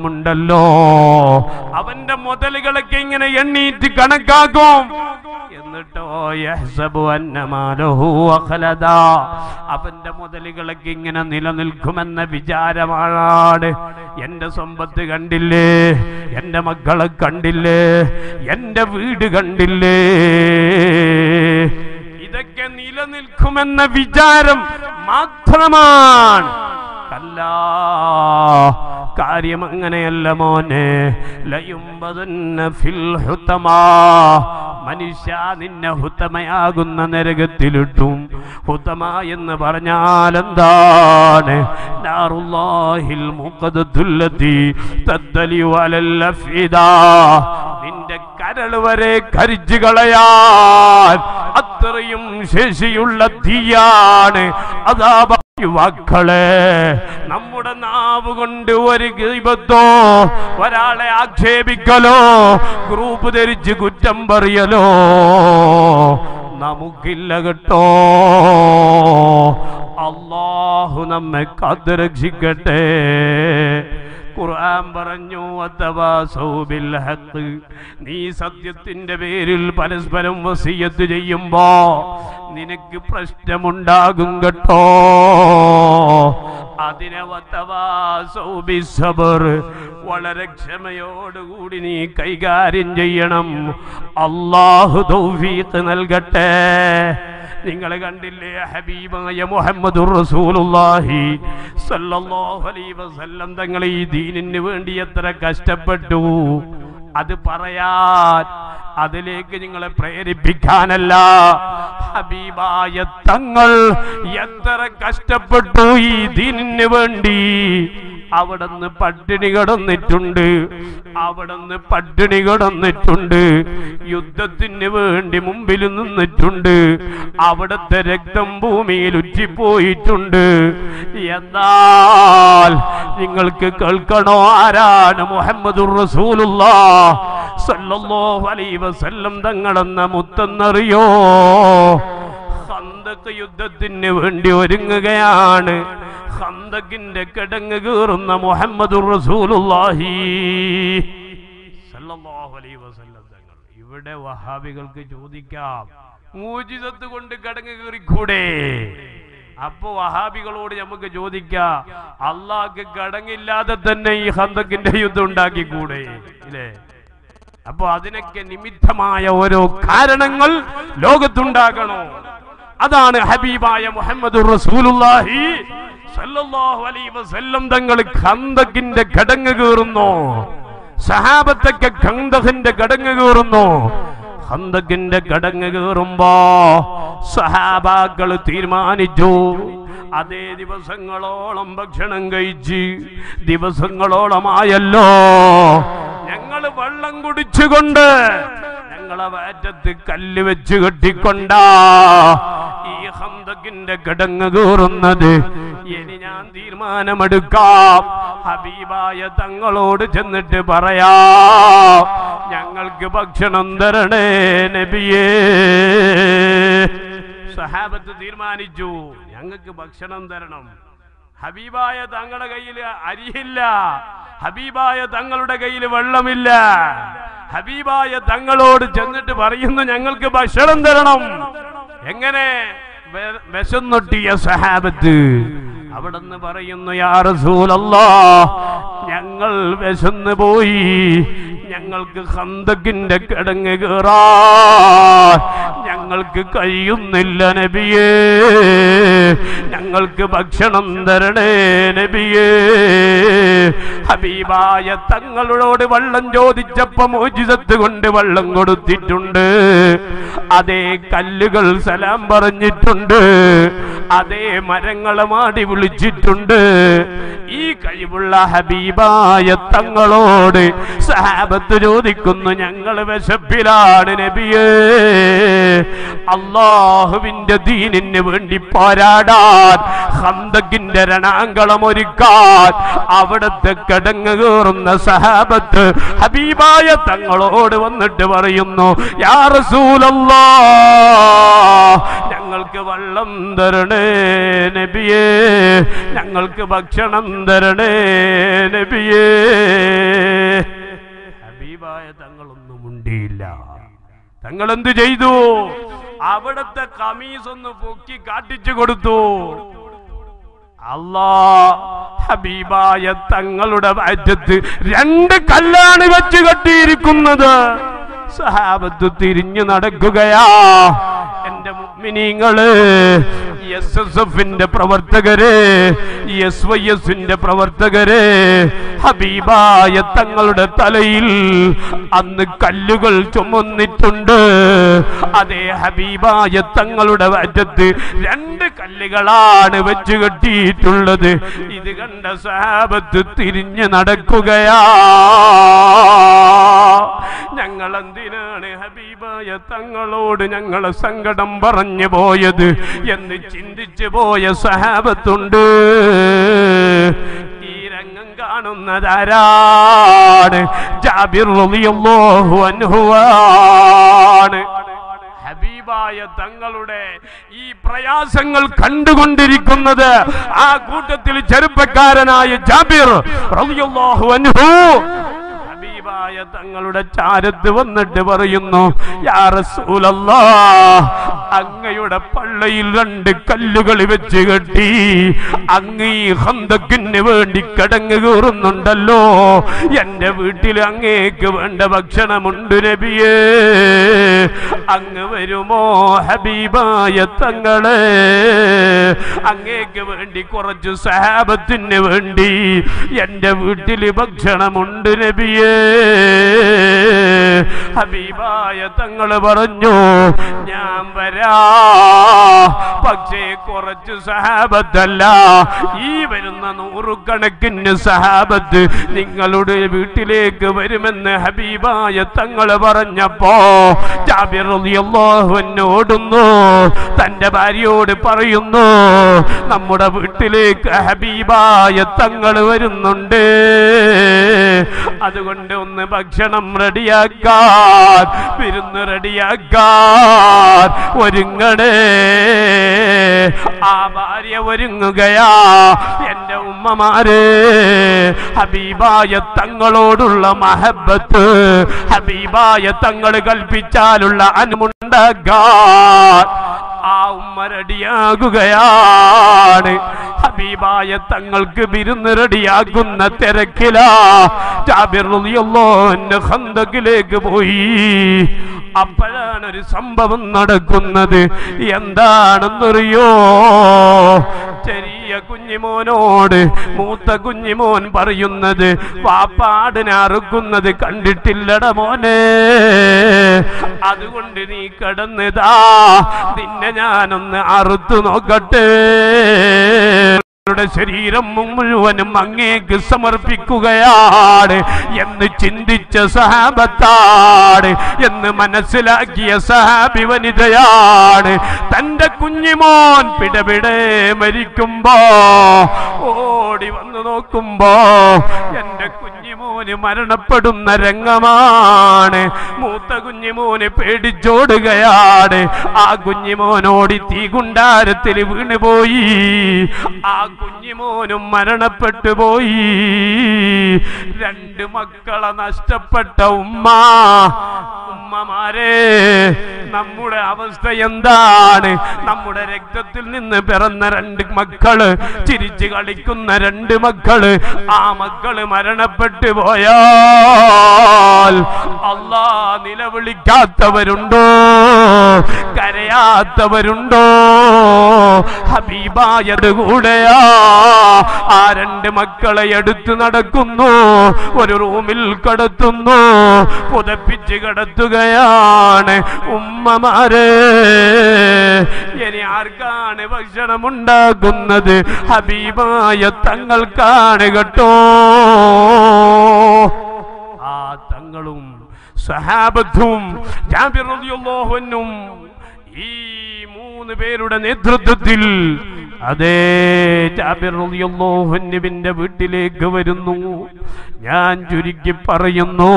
ആരോഗ്യമുണ്ടല്ലോ, അവന്റെ മുതലുകളൊക്കെ ഇങ്ങനെ എണ്ണീറ്റ് കണക്കാക്കും. എന്നിട്ടോ യഹ്സബു അന്ന മാലഹു അഖലദ, അവന്റെ മുതലുകളൊക്കെ ഇങ്ങനെ നിലനിൽക്കുമെന്ന വിചാരമാണ്. എന്റെ സമ്പത്ത് കണ്ടില്ലേ, എന്റെ മക്കളെ കണ്ടില്ലേ, എന്റെ വീട് കണ്ടില്ലേ, ഇതൊക്കെ നിലനിൽക്കുമെന്ന വിചാരം മാത്രമാണ്. കല്ലാ, കാര്യം അങ്ങനെയല്ല മോനെ. ലയുംബദന്ന ഫിൽ ഹുതമാ, മനുഷ്യ നിന്നെ ഹുതമയാകുന്ന നരകത്തിലിട്ടും. ഹുതമ എന്ന് പറഞ്ഞാൽ എന്താണ്? നാറുല്ലാഹിൽ മുഖദ്ദത്തുല്ലതി തദ്ദലി അലൽ അഫ്ഇദാ, നിന്റെ കരൾ വരെ കരിച്ചു കളയാൻ അത്രയും ശേഷിയുള്ള തീയാണ് അദാബ്. യുവാക്കളെ, നമ്മുടെ നാവ് കൊണ്ട് ഒരു ഗീബത്തോ, ഒരാളെ ആക്ഷേപിക്കലോ, ഗ്രൂപ്പ് ധരിച്ച് കുറ്റം പറയലോ നമുക്കില്ല കേട്ടോ. അല്ലാഹു നമ്മെ കാത്തുരക്ഷിക്കട്ടെ. ഖുർആൻ പറഞ്ഞു വതവാസൗ ബിൽ ഹഖ്, നീ സത്യത്തിന്റെ പേരിൽ പരസ്പരം വസിയത്ത് ചെയ്യുമ്പോ നിനക്ക് പ്രശ്നമുണ്ടാകും കേട്ടോ. അതിനെ വതവാസൗ ബിസ്സബ്ർ, വളരെ ക്ഷമയോടുകൂടി നീ കൈകാര്യം ചെയ്യണം. അല്ലാഹു തൗഫീഖ് നൽകട്ടെ. നിങ്ങൾ കണ്ടില്ലേ ഹബീബായ മുഹമ്മദുർ റസൂലുള്ളാഹി സ്വല്ലല്ലാഹു അലൈഹി വസല്ലം തങ്ങൾ ഈ ദീനിന് വേണ്ടി എത്ര കഷ്ടപ്പെട്ടു. അത് പറയാൻ, അതിലേക്ക് നിങ്ങളെ പ്രേരിപ്പിക്കാനല്ല. ഹബീബായ തങ്ങൾ എത്ര കഷ്ടപ്പെട്ടു ഈ ദീനിന് വേണ്ടി. അവിടുന്ന് പട്ടിണി കിടന്നിട്ടുണ്ട്, അവിടുന്ന് പട്ടിണി കിടന്നിട്ടുണ്ട്. യുദ്ധത്തിന് വേണ്ടി മുമ്പിൽ നിന്നിട്ടുണ്ട്. അവിടുത്തെ രക്തം ഭൂമിയിൽ ഉറ്റിപ്പോയിട്ടുണ്ട്. എന്നാൽ നിങ്ങൾക്ക് കേൾക്കണോ ആരാണ് മുഹമ്മദുർ റസൂലുള്ളാഹി സ്വല്ലല്ലാഹു അലൈഹി വസല്ലം തങ്ങളെന്ന മുത്തെന്നറിയോ? ഖന്തഖ് യുദ്ധത്തിന് വേണ്ടി ഒരുങ്ങുകയാണ്. ഖന്തഖിന്റെ കിടങ്ങ് കീറുന്ന മുഹമ്മദുർ റസൂലുള്ളാഹി സല്ലല്ലാഹു അലൈഹി വസല്ലം തങ്ങൾ. ഇവിടെ വഹാബികൾക്ക് ചോദിക്കാം, മുഅ്ജിസത്ത് കൊണ്ട് കിടങ്ങ് കീറിക്കൂടെ? അപ്പൊ വഹാബികളോട് നമുക്ക് ചോദിക്കാം, അള്ളാഹ്ക്ക് കിടങ്ങില്ലാതെ തന്നെ ഈ ഖന്തഖിന്റെ യുദ്ധം ഉണ്ടാക്കിക്കൂടെ? ഇല്ലേ? അപ്പൊ അതിനൊക്കെ നിമിത്തമായ ഓരോ കാരണങ്ങൾ ലോകത്തുണ്ടാകണോ? അതാണ് ഹബീബായ മുഹമ്മദുർ റസൂലുള്ളാഹി സല്ലല്ലാഹു അലൈഹി വസല്ലം തങ്ങൾ ഖന്തഖിന്റെ കിടങ്ങ് കീറുന്നു. സഹാബത്തൊക്കെ ഖന്തഖിന്റെ കിടങ്ങ് കീറുന്നു. ഖന്തഖിന്റെ കിടങ്ങ് കീറുമ്പോ സഹാബാക്കൾ തീരുമാനിച്ചു, അതേ ദിവസങ്ങളോളം ഭക്ഷണം കഴിച്ച് ദിവസങ്ങളോളമായല്ലോ ഞങ്ങൾ വെള്ളം കുടിച്ചുകൊണ്ട് ഞങ്ങളെ വയറ്റത്ത് കല്ല് വെച്ച് കെട്ടിക്കൊണ്ടാ ഈ ഖന്തഖിന്റെ കിടങ്ങ് കീറുന്നത്. ഇനി ഞാൻ തീരുമാനമെടുക്കാം, ഹബീബായ തങ്ങളോട് ചെന്നിട്ട് പറയാ, ഞങ്ങൾക്ക് ഭക്ഷണം തരണേ നബിയേ. സഹാബത്ത് തീരുമാനിച്ചു, ഞങ്ങൾക്ക് ഭക്ഷണം തരണം. ഹബീബായ തങ്ങളുടെ കയ്യിൽ അരിയില്ല, ഹബീബായ തങ്ങളുടെ കയ്യിൽ വെള്ളമില്ല. ഹബീബായ തങ്ങളോട് ചെന്നിട്ട് പറയുന്നു, ഞങ്ങൾക്ക് ഭക്ഷണം തരണം. എങ്ങനെ? വിശന്നൊട്ടിയ സഹാബത്ത് അവിടുന്ന് പറയുന്നു, യാ റസൂലല്ലാഹ്, ഞങ്ങൾ വിശന്നു പോയി, ഞങ്ങൾക്ക് ഖന്തഖിന്റെ കിടങ്ങ് കീറാൻ ഞങ്ങൾക്ക് കഴിയുന്നില്ല നബിയേ, ഞങ്ങൾക്ക് ഭക്ഷണം തരണേ നബിയേ. ഹബീബായ തങ്ങളോട് വെള്ളം ചോദിച്ചപ്പോ മുഅ്ജിസത്ത് കൊണ്ട് വെള്ളം കൊടുത്തിട്ടുണ്ട്. അതേ കല്ലുകൾ സലാം പറഞ്ഞിട്ടുണ്ട്, അതേ മരങ്ങളെ മാടി വിളിച്ചിട്ടുണ്ട്. ഈ കഴിവുള്ള ഹബീബായ തങ്ങളോട് സഹാബത്ത് ചോദിക്കുന്നു, ഞങ്ങൾ വിശപ്പിലാണ് നബിയേ, അല്ലാഹുവിന്റെ ദീനിന് വേണ്ടി പോരാടാൻ, ഖന്തഖിന്റെ രണാങ്കളം ഒരുക്കാൻ അവിടുത്തെ കിടങ്ങ് കീറുന്ന സഹാബത്ത് ഹബീബായ തങ്ങളോട് വന്നിട്ട് പറയുന്നു, യാ റസൂലല്ലാഹ്, ഞങ്ങൾക്ക് വെള്ളം തരണേ നബിയേ, ഞങ്ങൾക്ക് ഭക്ഷണം തരണേ നബിയേ. ഹബീബായ തങ്ങളൊന്നും ഉണ്ടിയില്ല. തങ്ങൾ എന്ത് ചെയ്തു? അവിടുത്തെ കമീസ് ഒന്ന് പൊക്കി കാട്ടിച്ചു കൊടുത്തു. അല്ലാ, ഹബീബായ തങ്ങളുടെ വയറ്റത്ത് രണ്ട് കല്ലാണ് വെച്ച് കെട്ടിയിരിക്കുന്നത്. സഹാബത്ത് തിരിഞ്ഞു നടക്കുകയാ. എന്റെ മുഅ്മിനീങ്ങള്, എസ് എസ് എഫിന്റെ പ്രവർത്തകര്, എസ് വൈ എസിന്റെ പ്രവർത്തകര്, ഹബീബായ തങ്ങളുടെ തലയിൽ അന്ന് കല്ലുകൾ ചുമന്നിട്ടുണ്ട്. അതേ ഹബീബായ തങ്ങളുടെ വയറ്റത്ത് രണ്ട് കല്ലുകളാണ് വെച്ച് കെട്ടിയിട്ടുള്ളത്. ഇത് കണ്ട സഹാബത്ത് തിരിഞ്ഞു നടക്കുകയാ. ഞങ്ങൾ എന്തിനാണ് ഹബീബായ തങ്ങളോട് ഞങ്ങളെ സങ്കടം പറഞ്ഞു പോയത് എന്ന് ചിന്തിച്ചു പോയ സഹാബത്തുണ്ട്. ഈ രംഗം കാണുന്നതാരാണ്? ജാബിർ റളിയല്ലാഹു അൻഹു ആണ്. ഹബീബായ തങ്ങളുടെ ഈ പ്രയാസങ്ങൾ കണ്ടുകൊണ്ടിരിക്കുന്നത് ആ കൂട്ടത്തിൽ ചെറുപ്പക്കാരനായ ജാബിർ റളിയല്ലാഹു അൻഹു ഹബീബായ തങ്ങളുടെ ചാരത്ത് വന്നിട്ട് പറയുന്നു, യാ റസൂലല്ലാഹ്, അങ്ങയുടെ പള്ളയിൽ രണ്ട് കല്ലുകൾ വെച്ച് കെട്ടി അങ്ങ് ഈ ഖന്തക്കിന് വേണ്ടി കടങ്ങ് കയറുന്നുണ്ടല്ലോ. എന്റെ വീട്ടിൽ അങ്ങേക്ക് വേണ്ട ഭക്ഷണമുണ്ട് നബിയേ, അങ്ങ് വരുമോ ഹബീബായ തങ്ങളെ? അങ്ങേക്ക് വേണ്ടി കുറച്ച് സഹാബത്തിന് വേണ്ടി എന്റെ വീട്ടിൽ ഭക്ഷണമുണ്ട് നബിയേ. ഹബീബായ തങ്ങൾ പറഞ്ഞു, ഞാൻ വരാ, പക്ഷേ കുറച്ച് സഹാബത്തല്ല, ഈ വരുന്ന നൂറുകണക്കിന് സഹാബത്ത് നിങ്ങളുടെ വീട്ടിലേക്ക് വരുമെന്ന് ഹബീബായ തങ്ങൾ പറഞ്ഞപ്പോ ജാബിർ റളിയല്ലാഹു അൻഹു ഓടുന്നു, തന്റെ ഭാര്യയോട് പറയുന്നു, നമ്മുടെ വീട്ടിലേക്ക് ഹബീബായ തങ്ങൾ വരുന്നുണ്ട്, അതുകൊണ്ട് ഒന്ന് ഭക്ഷണം റെഡിയാക്കാൻ, വിരുന്ന് റെഡിയാക്കാൻ ഒരുങ്ങണേ. ആ ഭാര്യ ഒരുങ്ങുകയാ. എന്റെ ഉമ്മമാരെ, ഹബീബായ തങ്ങളോടുള്ള മഹബത്ത്, ഹബീബായ തങ്ങൾ കൽപ്പിച്ചാലുള്ള അനുമുണ്ടാകാൻ ആ ഉമ്മ റെഡിയാകുകയാണ്. ഹബീബായ തങ്ങൾക്ക് വിരുന്ന് റെഡിയാക്കുന്ന തിരക്കിലാ ജാബിർ റളിയല്ലാഹു അൻഹു ഖന്തക്കിലേക്ക് പോയി. അപ്പോഴാണ് ഒരു സംഭവം നടക്കുന്നത്. എന്താണെന്നറിയോ? ചെറിയ കുഞ്ഞിമോനോട് മൂത്ത കുഞ്ഞിമോൻ പറയുന്നത്, വാപ്പാടിനെ അറുക്കുന്നത് കണ്ടിട്ടില്ലട മോനെ, അതുകൊണ്ട് നീ കടന്നതാ, നിന്നെ ഞാനൊന്ന് അറുത്തു നോക്കട്ടെ, ശരീരം മുഴുവനും അങ്ങേക്ക് സമർപ്പിക്കുകയാണ് എന്ന് ചിന്തിച്ച സഹാബത്താണ്, എന്ന് മനസ്സിലാക്കിയ സഹാബി വനിതയാണ്. തന്റെ കുഞ്ഞിമോൻ പിടപിടെ മരിക്കുമ്പോ ഓടി വന്നു നോക്കുമ്പോ എന്റെ കുഞ്ഞിമോന് മരണപ്പെടുന്ന രംഗമാണ്. മൂത്ത കുഞ്ഞിമോന് പേടിച്ചോടുകയാണ്. ആ കുഞ്ഞിമോനോടി തീകുണ്ടാരത്തിൽ വീണുപോയി. ആ കുഞ്ഞിമോനും മരണപ്പെട്ടു പോയി. രണ്ട് മക്കളെ നഷ്ടപ്പെട്ട ഉമ്മ. ഉമ്മമാരെ, നമ്മുടെ അവസ്ഥ എന്താണ്? നമ്മുടെ രക്തത്തിൽ നിന്ന് പിറന്ന രണ്ട് മക്കള്, ചിരിച്ചു കളിക്കുന്ന രണ്ട് മക്കള്, ആ മക്കള് മരണപ്പെട്ടു പോയാൽ അല്ലാ നിലവിളിക്കാത്തവരുണ്ടോ? കരയാത്തവരുണ്ടോ? ഹബീബായുടെ കൂടെയാ ആ രണ്ട് മക്കളെ എടുത്തു നടക്കുന്നു, ഒരു റൂമിൽ കടത്തുന്നു, പുതപ്പിച്ച് കിടത്തുകയാണ്. ഉമ്മമാരെ, ഇനി ആർക്കാണ് ഭക്ഷണം ഉണ്ടാക്കുന്നത്? ഹബീബായ തങ്ങൾക്കാണ് കേട്ടോ. ആ തങ്ങളും സഹാബത്തും ജാബിർ റളിയല്ലാഹു അൻഹു ഈ മൂന്ന് പേരുടെ നേതൃത്വത്തിൽ അതേ ജാബിർ റളിയല്ലാഹു അൻഹുവിന്റെ വീട്ടിലേക്ക് വരുന്നു. ഞാൻ ചുരുക്കി പറയുന്നു,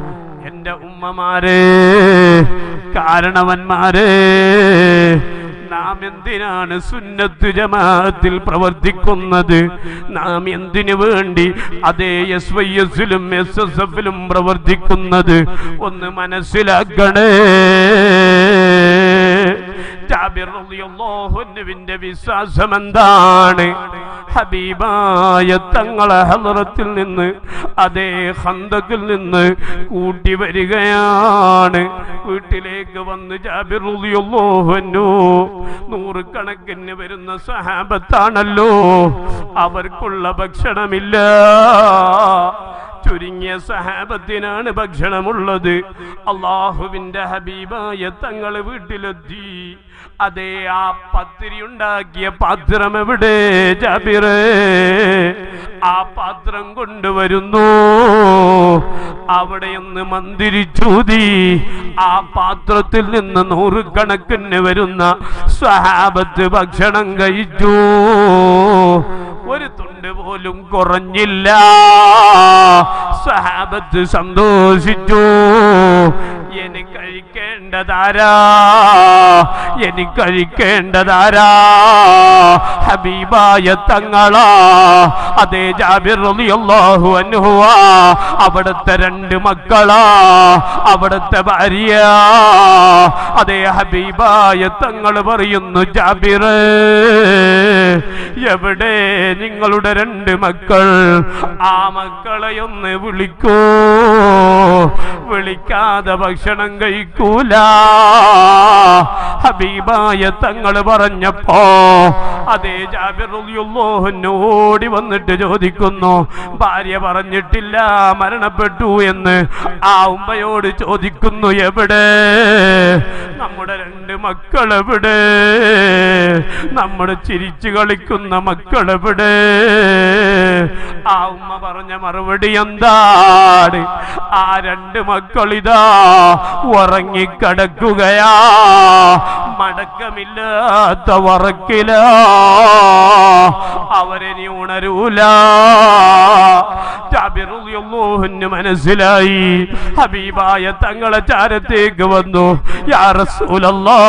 എന്റെ ഉമ്മമാരെ, കാരണവന്മാരെ, നാം എന്തിനാണ് സുന്നത്ത് ജമാഅത്തിൽ പ്രവർത്തിക്കുന്നത്? നാം എന്തിനു വേണ്ടി അതേ എസ് വൈ എസിലും എസ് എസ് എഫിലും പ്രവർത്തിക്കുന്നത്? ഒന്ന് മനസ്സിലാക്കണേ. ജാബിർ റളിയല്ലാഹു അൻഹുവിന്റെ വിശ്വാസം എന്താണ്? ഹബീബായ തങ്ങളെ ഹളറത്തിൽ നിന്ന് അതേ ഖന്തഖിൽ നിന്ന് കൂട്ടി വരികയാണ്. വീട്ടിലേക്ക് വന്ന് ജാബിർ റളിയല്ലാഹു അൻഹു, നൂറുകണക്കിന് വരുന്ന സഹാബത്താണല്ലോ, അവർക്കുള്ള ഭക്ഷണമില്ല. ചുരുങ്ങിയ സഹാബത്തിനാണ് ഭക്ഷണമുള്ളത്. അള്ളാഹുവിന്റെ ഹബീബായ തങ്ങൾ വീട്ടിലെത്തി. അതേ ആ പത്തിരി ഉണ്ടാക്കിയ പാത്രം എവിടെ? ജാബിറേ, ആ പാത്രം കൊണ്ടുവരുന്നു. അവിടെയൊന്ന് മന്ദിരിച്ചൂതി ആ പാത്രത്തിൽ നിന്ന് നൂറുകണക്കിന് വരുന്ന സ്വഹാബത്ത് ഭക്ഷണം കഴിച്ചു. ഒരു തുണ്ട് പോലും കുറഞ്ഞില്ല. സ്വഹാബത്ത് സന്തോഷിച്ചു. എനിക്ക് കഴിക്കേണ്ടതാരാ? എനിക്ക് കഴിക്കേണ്ടതാരാ? ഹബീബായ തങ്ങളാ. അതേ ജാബിർ റളിയല്ലാഹു അൻഹു, അവിടുത്തെ രണ്ട് മക്കളാ, അവിടുത്തെ ഭാര്യ. അതേ ഹബീബായ തങ്ങൾ പറയുന്നു, ജാബിറേ, എവിടെ നിങ്ങളുടെ രണ്ട് മക്കൾ? ആ മക്കളെ ഒന്ന് വിളിക്കൂ. വിളിക്കാതെ ഭക്ഷണം കഴിക്കൂല. ഹബീബായ തങ്ങൾ പറഞ്ഞപ്പോ അതേ ജാബിർ റളിയല്ലാഹു അൻഹു ഓടി വന്നിട്ട് ചോദിക്കുന്നു, ഭാര്യ പറഞ്ഞിട്ടില്ല മരണപ്പെട്ടു എന്ന്. ആ ഉമ്മയോട് ചോദിക്കുന്നു, എവിടെ നമ്മുടെ രണ്ട് മക്കൾ? എവിടെ നമ്മുടെ ചിരിച്ചു കളിക്കുന്ന മക്കൾ? എവിടെ? ആ ഉമ്മ പറഞ്ഞ മറുപടി എന്താണ്? ആ രണ്ട് മക്കളിതാ ഉറങ്ങിക്കിടക്കുകയാ, മടക്കമില്ലാത്ത വറക്കില. അവരിനി ഉണരൂല. ജാബിർ റളിയല്ലാഹു അൻഹു മനസ്സിലായി. ഹബീബായ തങ്ങളെ ചാരത്തേക്ക് വന്നു, യാ റസൂലല്ലാഹ്,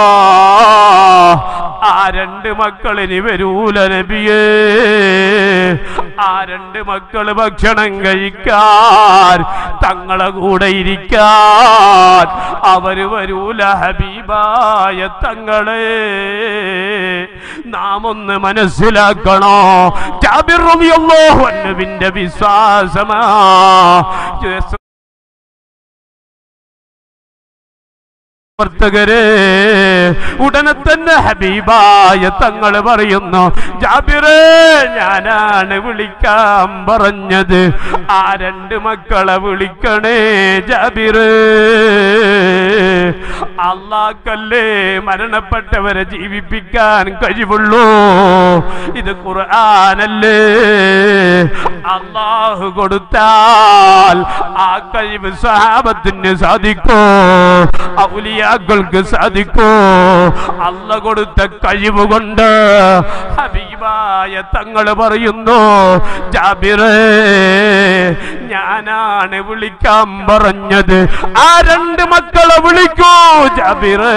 ആ രണ്ട് മക്കളിനി വരൂല നബിയേ. ആ രണ്ട് മക്കള് ഭക്ഷണം കഴിക്കാൻ, തങ്ങളെ കൂടെ ഇരിക്കാൻ അവര് വരൂല ഹബീബായ തങ്ങളെ. നാം ഒന്ന് മനസ്സിലാക്കണോ? ജാബിർ റളിയല്ലാഹു അൻഹുവിന്റെ വിശ്വാസമാ. പ്രവർത്തകരെ, ഉടനെ തന്നെ ഹബീബായ തങ്ങൾ പറയുന്നു, ജാബിറേ, ഞാനാണ് വിളിക്കാൻ പറഞ്ഞത്. ആ രണ്ട് മക്കളെ വിളിക്കണേ ജാബിറേ. അല്ലാഹ്ക്കല്ലേ മരണപ്പെട്ടവരെ ജീവിപ്പിക്കാൻ കഴിവുള്ളൂ. ഇത് ഖുർആനല്ലേ. അല്ലാഹു കൊടുത്താൽ ആ കഴിവ് സഹാബത്തിന് സാധിക്കോ? ഔലിയാക്കൾക്ക് സാധിക്കോ? അല്ലാഹു കൊടുത്ത കഴിവ് കൊണ്ട് ഹബീബായ തങ്ങൾ പറയുന്നു, ജാബിറേ, ഞാനാണ് വിളിക്കാൻ പറഞ്ഞത്. ആ രണ്ട് മക്കളെ വിളിക്കൂ ജാബിറേ.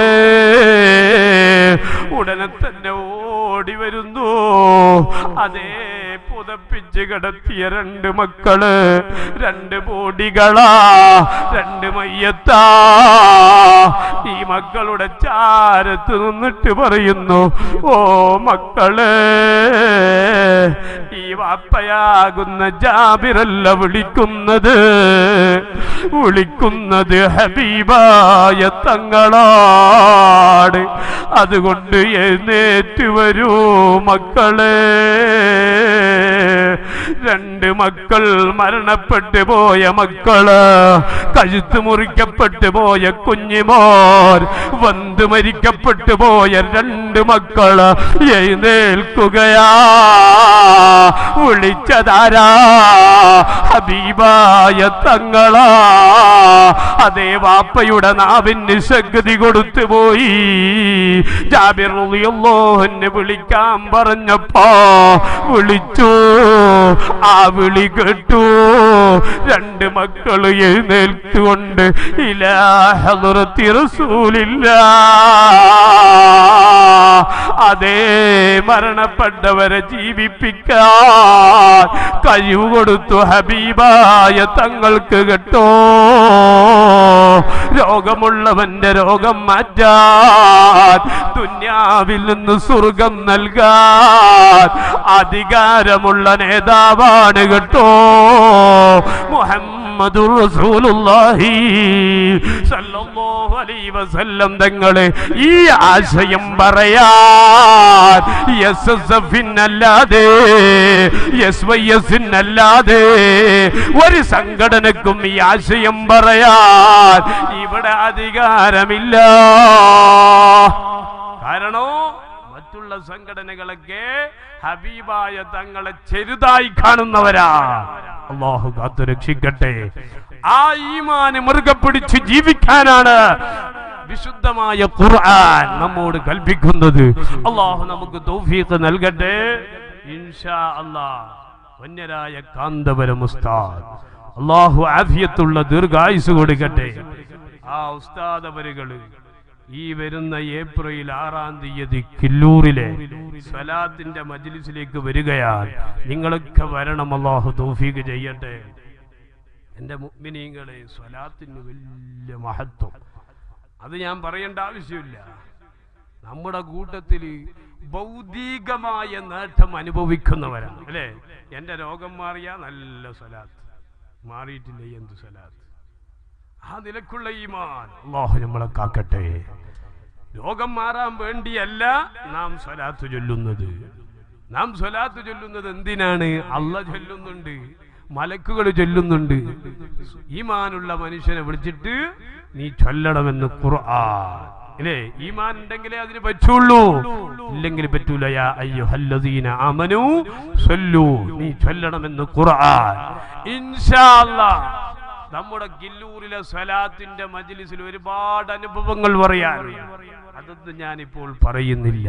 ഉടനെ തന്നെ ഓടി വരുന്നു. അതേ പുതപ്പിച്ച് കിടത്തിയ രണ്ട് മക്കള്, രണ്ട് ബോഡികളാ, രണ്ട് മയ്യത്താ. ഈ മക്കളുടെ ചാരത്ത് നിന്നിട്ട് പറയുന്നു, ഓ മക്കളെ, ഈ വാപ്പയാകുന്ന ജാബിറല്ല വിളിക്കുന്നത്, വിളിക്കുന്നത് ഹബീബായ തങ്ങളാണ്. അതുകൊണ്ട് എഴുന്നേറ്റ് വരൂ മക്കളെ. രണ്ട് മക്കൾ മരണപ്പെട്ടു പോയ മക്കള്, കഴുത്ത് മുറിക്കപ്പെട്ടു പോയ കുഞ്ഞിമോർ, വന്ന് മരിക്കപ്പെട്ടു പോയ രണ്ട് മക്കള് എഴുന്നേൽക്കുകയാ. വിളിച്ചതാരാ? ഹബീബായ തങ്ങളാ. അതേ വാപ്പയുടെ നാവിന് ശക്തി കൊടുത്തു പോയി. ജാബിർ റളിയല്ലാഹു അൻഹു വിളിക്കാൻ പറഞ്ഞപ്പോ വിളിച്ചു. ആ വിളി കേട്ടു. രണ്ട് മക്കള് എഴുന്നേൽത്തുകൊണ്ട് ഇലാ ഹദ്റത്തി റസൂലില്ലാഹ് അതേ മരണപ്പെട്ടവരെ ജീവിപ്പിക്കാൻ കഴിവ് കൊടുത്തു ഹബീബായ തങ്ങൾക്ക് കേട്ടോ. രോഗമുള്ളവന്റെ രോഗം മാറ്റാൻ, ദുന്യാവിൽ നിന്ന് സ്വർഗം നൽകാൻ അധികാരമുള്ള നേതാവാണ് കേട്ടോ മുഹമ്മദുർ റസൂലുള്ളാഹി സല്ലല്ലാഹു അലൈഹി വസല്ലം തങ്ങളെ. ഈ ആശയം പറയാൻ എസ് എസ് എഫിനല്ലാതെ എസ് വൈ എസിനല്ലാതെ ഒരു സംഘടനക്കും ഈ ആശയം പറയാൻ ഇവിടെ അധികാരമില്ല. കാരണോ മറ്റുള്ള സംഘടനകളൊക്കെ ഹബീബായ തങ്ങളെ ചെറുതായി കാണുന്നവരാ. അല്ലാഹു കാത്തു രക്ഷിക്കട്ടെ. ആ ഈമാൻ മുറുകെ പിടിച്ച് ജീവിക്കാനാണ് വിശുദ്ധമായ ഖുർആൻ നമ്മോട് കൽപ്പിക്കുന്നത്. അല്ലാഹു നമുക്ക് തൗഫീഖ് നൽകട്ടെ ഇൻഷാ അല്ലാഹ്. വന്യരായ കാന്തപുരം ഉസ്താദ് അല്ലാഹു ആഫിയത്തുള്ള ദീർഘായുസ് കൊടുക്കട്ടെ. ആ ഉസ്താദ് അവരുകള് ഈ വരുന്ന ഏപ്രിൽ ആറാം തീയതി കില്ലൂരിലെ സ്വലാത്തിന്റെ മജ്ലിസിലേക്ക് വരികയാണ്. നിങ്ങളൊക്കെ വരണം. അല്ലാഹു തൗഫീഖ് ചെയ്യട്ടെ. എന്റെ മുഅ്മിനീങ്ങളെ, സ്വലാത്തിന് വലിയ മഹത്വം അത് ഞാൻ പറയേണ്ട ആവശ്യമില്ല. നമ്മുടെ കൂട്ടത്തിൽ ഭൗതികമായ നേട്ടം അനുഭവിക്കുന്നവരാണ് അല്ലേ. എന്റെ രോഗം മാറിയ നല്ല സ്വലാത്ത്, മാറിയിട്ടില്ലേ എന്ത് സ്വലാത്ത്. ആ നിലക്കുള്ള ഈമാൻ അല്ലാഹു നമ്മളെ കാക്കട്ടെ. രോഗം മാറാൻ വേണ്ടിയല്ല നാം സ്വലാത്ത് ചൊല്ലുന്നത്. നാം സ്വലാത്ത് ചൊല്ലുന്നത് എന്തിനാണ്? അല്ലാഹു ചൊല്ലുന്നുണ്ട്, മലക്കുകൾ ചൊല്ലുന്നുണ്ട്. ഈമാനുള്ള മനുഷ്യനെ വിളിച്ചിട്ട് നീ ചൊല്ലണമെന്ന് ഖുർആൻ ഇല്ലേ. ഈമാൻ ഉണ്ടെങ്കിലേ അതിന് പറ്റുള്ളൂ, ഇല്ലെങ്കിൽ പറ്റൂല. യാ അയ്യുഹല്ലദീന ആമനൂ സ്വല്ലൂ, നീ ചൊല്ലണമെന്ന് ഖുർആൻ. ഇൻഷാ അല്ലാഹ് നമ്മുടെ കില്ലൂരിലെ സ്വലാത്തിന്റെ മജ്ലിസിൽ ഒരുപാട് അനുഭവങ്ങൾ പറയാനുണ്ട്. അതൊന്നും ഞാനിപ്പോൾ പറയുന്നില്ല.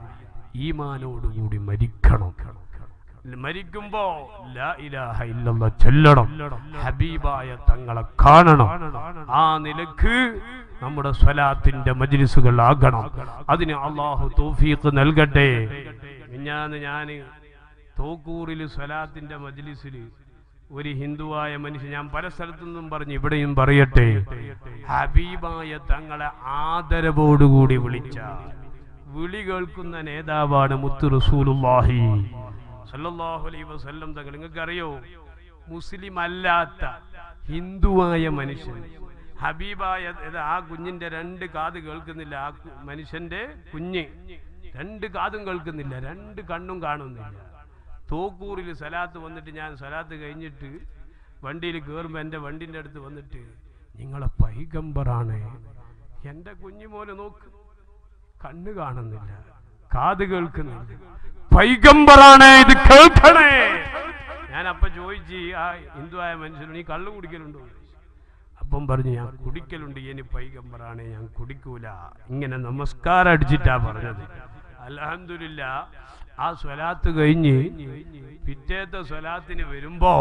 ഈമാനോടുകൂടി മരിക്കണം. മരിക്കുമ്പോ ലാ ഇലാഹ ഇല്ലല്ലാഹ് ചൊല്ലണം, ഹബീബായ തങ്ങളെ കാണണം. ആ നിലക്ക് നമ്മുടെ സ്വലാത്തിന്റെ മജ്ലിസുകൾ ആകണം. അതിന് അല്ലാഹു തൗഫീഖ് നൽകട്ടെ. മിഞ്ഞാന്ന് ഞാന് തോക്കൂറിൽ സ്വലാത്തിന്റെ മജ്ലിസിൽ ഒരു ഹിന്ദുവായ മനുഷ്യൻ, ഞാൻ പല സ്ഥലത്തു നിന്നും പറഞ്ഞു, ഇവിടെയും പറയട്ടെ, ഹബീബായ തങ്ങളെ ആദരവോടുകൂടി വിളിച്ച വിളി കേൾക്കുന്ന നേതാവാണ് മുത്തു റസൂലുള്ളാഹി സല്ലല്ലാഹു അലൈഹി വസല്ലം തങ്ങൾ. നിങ്ങൾക്കറിയോ, മുസ്ലിം അല്ലാത്ത ഹിന്ദുവായ മനുഷ്യൻ ഹബീബായ ആ കുഞ്ഞിന്റെ രണ്ട് കാത് കേൾക്കുന്നില്ല. ആ മനുഷ്യന്റെ കുഞ്ഞ് രണ്ട് കാതും കേൾക്കുന്നില്ല, രണ്ട് കണ്ണും കാണുന്നില്ല. തോക്കൂറിൽ സലാത്ത് വന്നിട്ട്, ഞാൻ സലാത്ത് കഴിഞ്ഞിട്ട് വണ്ടിയിൽ കയറുമ്പോൾ എൻ്റെ വണ്ടിൻ്റെ അടുത്ത് വന്നിട്ട്, നിങ്ങളെ പൈഗംബറാണ്, എൻ്റെ കുഞ്ഞുമോനെ നോക്ക്, കണ്ണ് കാണുന്നില്ല, കാത് കേൾക്കുന്നില്ല, പൈഗംബറാണ്, ഇത് കേൾക്കണേ. ഞാൻ അപ്പം ചോദിച്ചു ആ ഹിന്ദുവായ മനുഷ്യനോട്, നീ കള്ളു കുടിക്കലുണ്ടോ? അപ്പം പറഞ്ഞു, ഞാൻ കുടിക്കലുണ്ട്, ഇനി പൈഗംബറാണ്, ഞാൻ കുടിക്കൂല. ഇങ്ങനെ നമസ്കാരം അടിച്ചിട്ടാ പറഞ്ഞത്. അൽഹംദുലില്ലാ, ആ സ്വലാത്ത് കഴിഞ്ഞ് പിറ്റേത്തെ സ്വലാത്തിന് വരുമ്പോ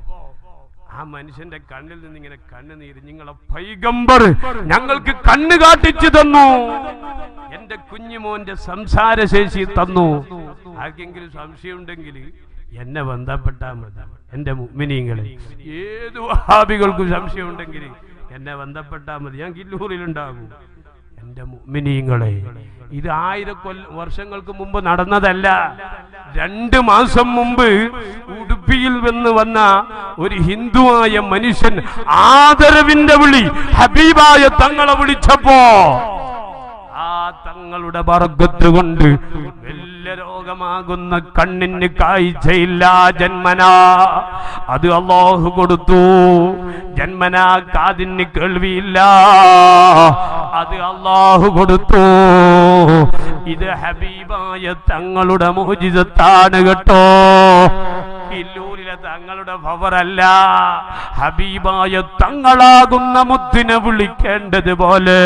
ആ മനുഷ്യന്റെ കണ്ണിൽ നിന്ന് ഇങ്ങനെ കണ്ണുനീര്, നിങ്ങളെ പൈഗംബർ ഞങ്ങൾക്ക് കണ്ണ് കാട്ടിച്ചു തന്നു, എന്റെ കുഞ്ഞുമോന്റെ സംസാരശേഷി തന്നു. ആർക്കെങ്കിലും സംശയം ഉണ്ടെങ്കിൽ എന്നെ ബന്ധപ്പെട്ടാൽ മതി. എന്റെ മുഅ്മിനീങ്ങളെ, ഏത് വഹാബികൾക്കും സംശയം ഉണ്ടെങ്കിൽ എന്നെ ബന്ധപ്പെട്ടാൽ മതി, ഞാൻ കില്ലൂരിലുണ്ടാകും. എന്റെ മുഅ്മിനീങ്ങളെ, ഇത് ആയിരം കൊല്ല വർഷങ്ങൾക്ക് മുമ്പ് നടന്നതല്ല. രണ്ട് മാസം മുമ്പ് ഉടുപ്പിയിൽ നിന്ന് വന്ന ഒരു ഹിന്ദുവായ മനുഷ്യൻ ആദരവിന്റെ വിളി ഹബീബായ തങ്ങളെ വിളിച്ചപ്പോ ആ തങ്ങളുടെ ബർക്കത്ത് കൊണ്ട് വലിയ രോഗമാകുന്ന കണ്ണിന് കാഴ്ചയില്ല ജന്മനാ, അത് അല്ലാഹു കൊടുത്തു. ജന്മനാ കാതിന് കേൾവിയില്ല, അത് അല്ലാഹു കൊടുത്തു. ഇത് ഹബീബായ തങ്ങളുടെ മുഅ്ജിസത്താണ് കേട്ടോ. കില്ലൂരിലെ തങ്ങളുടെ പവറല്ല, ഹബീബായ തങ്ങളാകുന്ന മുത്തിനെ വിളിക്കേണ്ടത് പോലെ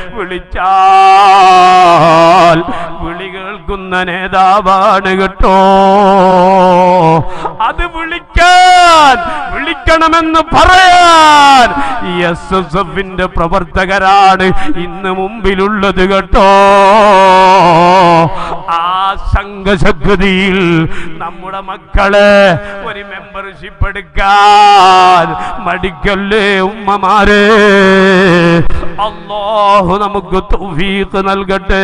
വിളിച്ചാൽ വിളി കേൾക്കുന്ന നേതാവാണ് കേട്ടോ. അത് വിളിക്കാൻ പറയാൻ, വിളിക്കണമെന്ന് പറയാൻ എസ് എസ് എഫിന്റെ പ്രവർത്തകരാണ് ഇന്ന് മുമ്പിലുള്ളത് കേട്ടോ. ആ സംഘശക്തിയിൽ നമ്മുടെ മക്കളെ ഒരു മെമ്പർഷിപ്പ് എടുക്കാൻ മടിക്കല്ലേ ഉമ്മമാരെ. അല്ലാഹു നമുക്ക് തൗഫീഖ് നൽകട്ടെ.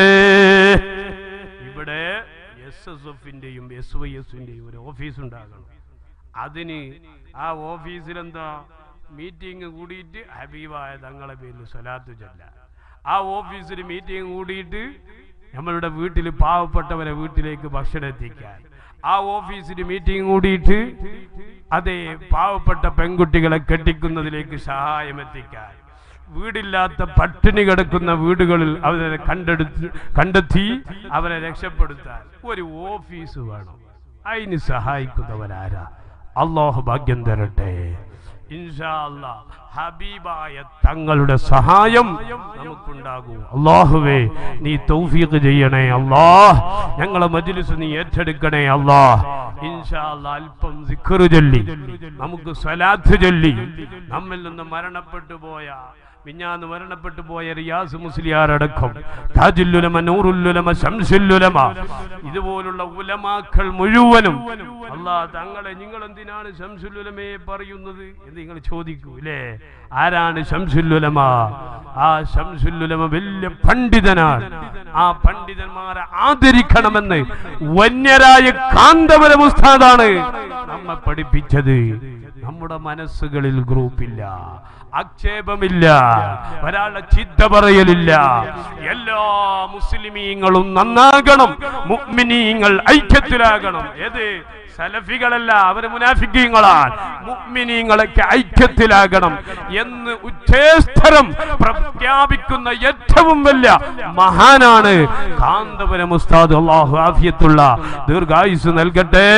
ഇവിടെ എസ് എസ് എഫിന്റെയും എസ് വൈ എസിന്റെയും ഒരു ഓഫീസ് ഉണ്ടാകണം. അതിന് ആ ഓഫീസിൽ എന്താ മീറ്റിംഗ് കൂടിയിട്ട് ഹബീബായ തങ്ങളെ പേരിൽ സ്വലാത്ത് ചൊല്ല. ആ ഓഫീസിൽ മീറ്റിംഗ് കൂടിയിട്ട് നമ്മളുടെ വീട്ടിൽ പാവപ്പെട്ടവരെ വീട്ടിലേക്ക് ഭക്ഷണം എത്തിക്കാൻ. ആ ഓഫീസിൽ മീറ്റിംഗ് കൂടിയിട്ട് അതേ പാവപ്പെട്ട പെൺകുട്ടികളെ കെട്ടിക്കുന്നതിലേക്ക് സഹായം എത്തിക്കാൻ. വീടില്ലാത്ത പട്ടിണി കിടക്കുന്ന വീടുകളിൽ അവരെ കണ്ടെടുത്ത് കണ്ടെത്തി അവരെ രക്ഷപ്പെടുത്താൻ ഒരു ഓഫീസ് വേണം. അതിന് സഹായിക്കുന്നവരാരാ? അല്ലാഹു ഭാഗ്യം തരട്ടെ. ഇൻഷാ അല്ലാഹ് ഹബീബായ തങ്ങളുടെ സഹായം നമുക്കുണ്ടാകും. അല്ലാഹുവേ നീ തൗഫീഖ് ചെയ്യണേ അല്ലാഹ്. ഞങ്ങളെ മജ്ലിസ് നീ ഏറ്റെടുക്കണേ അല്ലാഹ്. ഇൻഷാ അല്ലാഹ് അല്പം സിക്ർ ചൊല്ലി നമുക്ക് സ്വലാത്ത് ചൊല്ലി നമ്മിൽ നിന്ന് മരണപ്പെട്ടു പോയ മിഞ്ഞാന്ന് മരണപ്പെട്ടു പോയ റിയാസ് മുസ്ലിയാർ അടക്കം താജുൽ ഉലമ, നൂറുൽ ഉലമ, ശംസുൽ ഉലമ, ഇതുപോലുള്ള ഉലമാക്കൾ മുഴുവനും അല്ലാഹ് തങ്ങളെ നിങ്ങൾ എന്തിനാണ് ശംസുൽ ഉലമയെ പറയുന്നത് എന്ന് നിങ്ങൾ ചോദിക്കൂ അല്ലേ? ആരാണ് ശംസുൽ ഉലമ? ആ ശംസുൽ ഉലമ വലിയ പണ്ഡിതനാണ്. ആ പണ്ഡിതന്മാരെ ആദരിക്കണമെന്ന് വന്യരായ കാന്തപുരം ഉസ്താദാണ് നമ്മെ പഠിപ്പിച്ചത്. നമ്മുടെ മനസ്സുകളിൽ ഗ്രൂപ്പില്ല, ആക്ഷേപമില്ല, ഒരാളുടെ ചിത്ത പറയലില്ല. എല്ലാ മുസ്ലിമീങ്ങളും നന്നാകണം, മുഅ്മിനീങ്ങൾ ഐക്യത്തിലാകണം. ഏത് സലഫികളല്ല, അവര് മുനാഫിക്കീങ്ങളാണ്. മുഅ്മിനീങ്ങളൊക്കെ ഐക്യത്തിലാകണം എന്ന് ഉച്ചേസ്തരം പ്രഖ്യാപിക്കുന്ന ഏറ്റവും വലിയ മഹാനാണ് കാന്തപുരം ഉസ്താദ്. അല്ലാഹു ആഫിയത്തുള്ള ദീർഘായുസ് നൽകട്ടെ.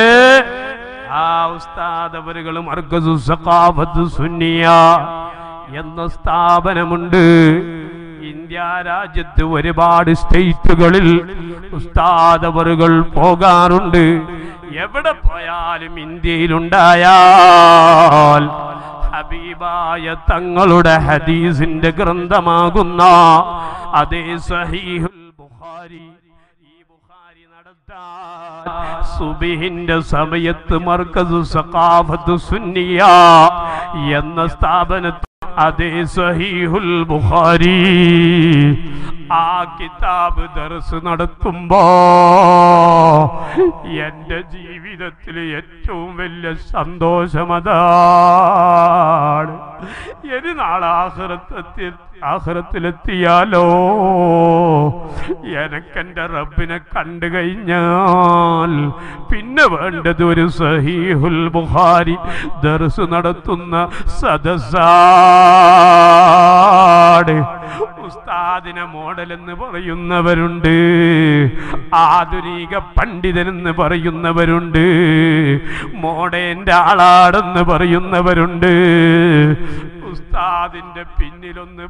ആ ഉസ്താദ് അവരുകളും മർകസു സഖാഫത്ത് സുന്നിയ എന്ന സ്ഥാപനമുണ്ട്. ഇന്ത്യ രാജ്യത്ത് ഒരുപാട് സ്റ്റേറ്റുകളിൽ ഉസ്താദ് അവരുകൾ പോകാറുണ്ട്. എവിടെ പോയാലും ഇന്ത്യയിലുണ്ടായാൽ ഹബീബായ തങ്ങളുടെ ഹദീസിന്റെ ഗ്രന്ഥമാകുന്ന അതേ സഹീഹുൽ ബുഖാരി സുബഹിന്റെ സമയത്ത് മർകസു സഖാഫത്ത് സുന്നിയ എന്ന സ്ഥാപനത്തിൽ അതേ സഹീഹുൽ ബുഖാരി ആ കിതാബ് ദർസ് നടത്തുമ്പോ എന്റെ ജീവിതത്തിൽ ഏറ്റവും വലിയ സന്തോഷമതാണ്. ഇനി നാളെ ആഖിറത്തെത്തി ആഖിറത്തിലെത്തിയാലോ എനക്കെന്റെ റബ്ബിനെ കണ്ടു കഴിഞ്ഞാൽ പിന്നെ വേണ്ടത് ഒരു സഹീഹുൽ ബുഖാരി ദർസ് നടത്തുന്ന സദസ്സാണ്. ഉസ്താദിനെ മോഡൽ എന്ന് പറയുന്നവരുണ്ട്, ആധുനിക പണ്ഡിതനെന്ന് പറയുന്നവരുണ്ട്, മോഡേന്റെ ആളാടെന്ന് പറയുന്നവരുണ്ട്. ഉസ്താദിന്റെ പിന്നിലൊന്ന്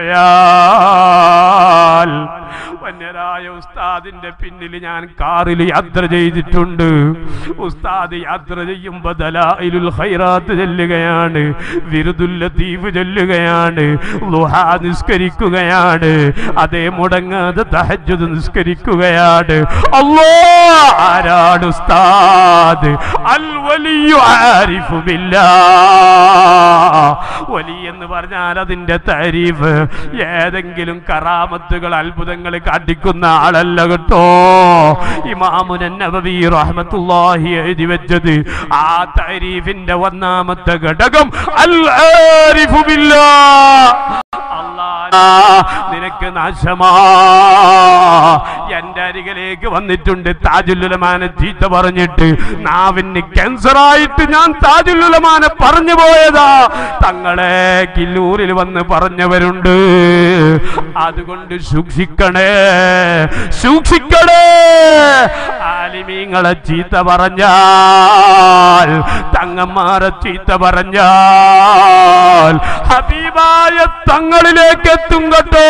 പോയാൽ, വന്യരായ ഉസ്താദിന്റെ പിന്നിൽ ഞാൻ കാറിൽ യാത്ര ചെയ്തിട്ടുണ്ട്. ഉസ്താദ് യാത്ര ചെയ്യുമ്പോ ദലായിലുൽ ഖൈറാത്ത് ചൊല്ലുകയാണ്, വിറുദുൽ ലതീഫ് ചൊല്ലുകയാണ്, ളുഹാ നിസ്കരിക്കുകയാണ്, അതേ മുടങ്ങാതെ തഹജ്ജുദ് നിസ്കരിക്കുകയാണ്. അല്ലാഹ് ആരാണ് ഉസ്താദ്? അൽ വലിയു ആരിഫു ബില്ലാഹ്. വലിയ എന്ന് പറഞ്ഞാൽ അതിന്റെ താരീഫ് ഏതെങ്കിലും കറാമത്തുകൾ അത്ഭുതങ്ങൾ കാട്ടിക്കുന്ന ആളല്ല കേട്ടോ. ഇമാമുൻ നബവി റഹ്മത്തുള്ളാഹി എഴുതി വെച്ചത് ആ താരീഫിന്റെ ഒന്നാമത്തെ ഘടകം അൽ ആരിഫു ബില്ലാഹ്. നിനക്ക് നാശമാ. എന്റെ അരികിലേക്ക് വന്നിട്ടുണ്ട് താജുൽ ഉലമാനെ ചീത്ത പറഞ്ഞിട്ട്, നാവിന് ക്യാൻസർ ആയിട്ട് ഞാൻ താജുൽ ഉലമാനെ പറഞ്ഞു പോയതാ. തങ്ങളെ കില്ലൂരിൽ വന്ന് പറഞ്ഞവരുണ്ട്. അതുകൊണ്ട് സൂക്ഷിക്കണേ, സൂക്ഷിക്കണേ. ആലിമീങ്ങളെ ചീത്ത പറഞ്ഞാൽ, തങ്ങന്മാരെ ചീത്ത പറഞ്ഞാൽ ഹബീബായ തങ്ങളിലേക്ക് എത്തും കേട്ടോ.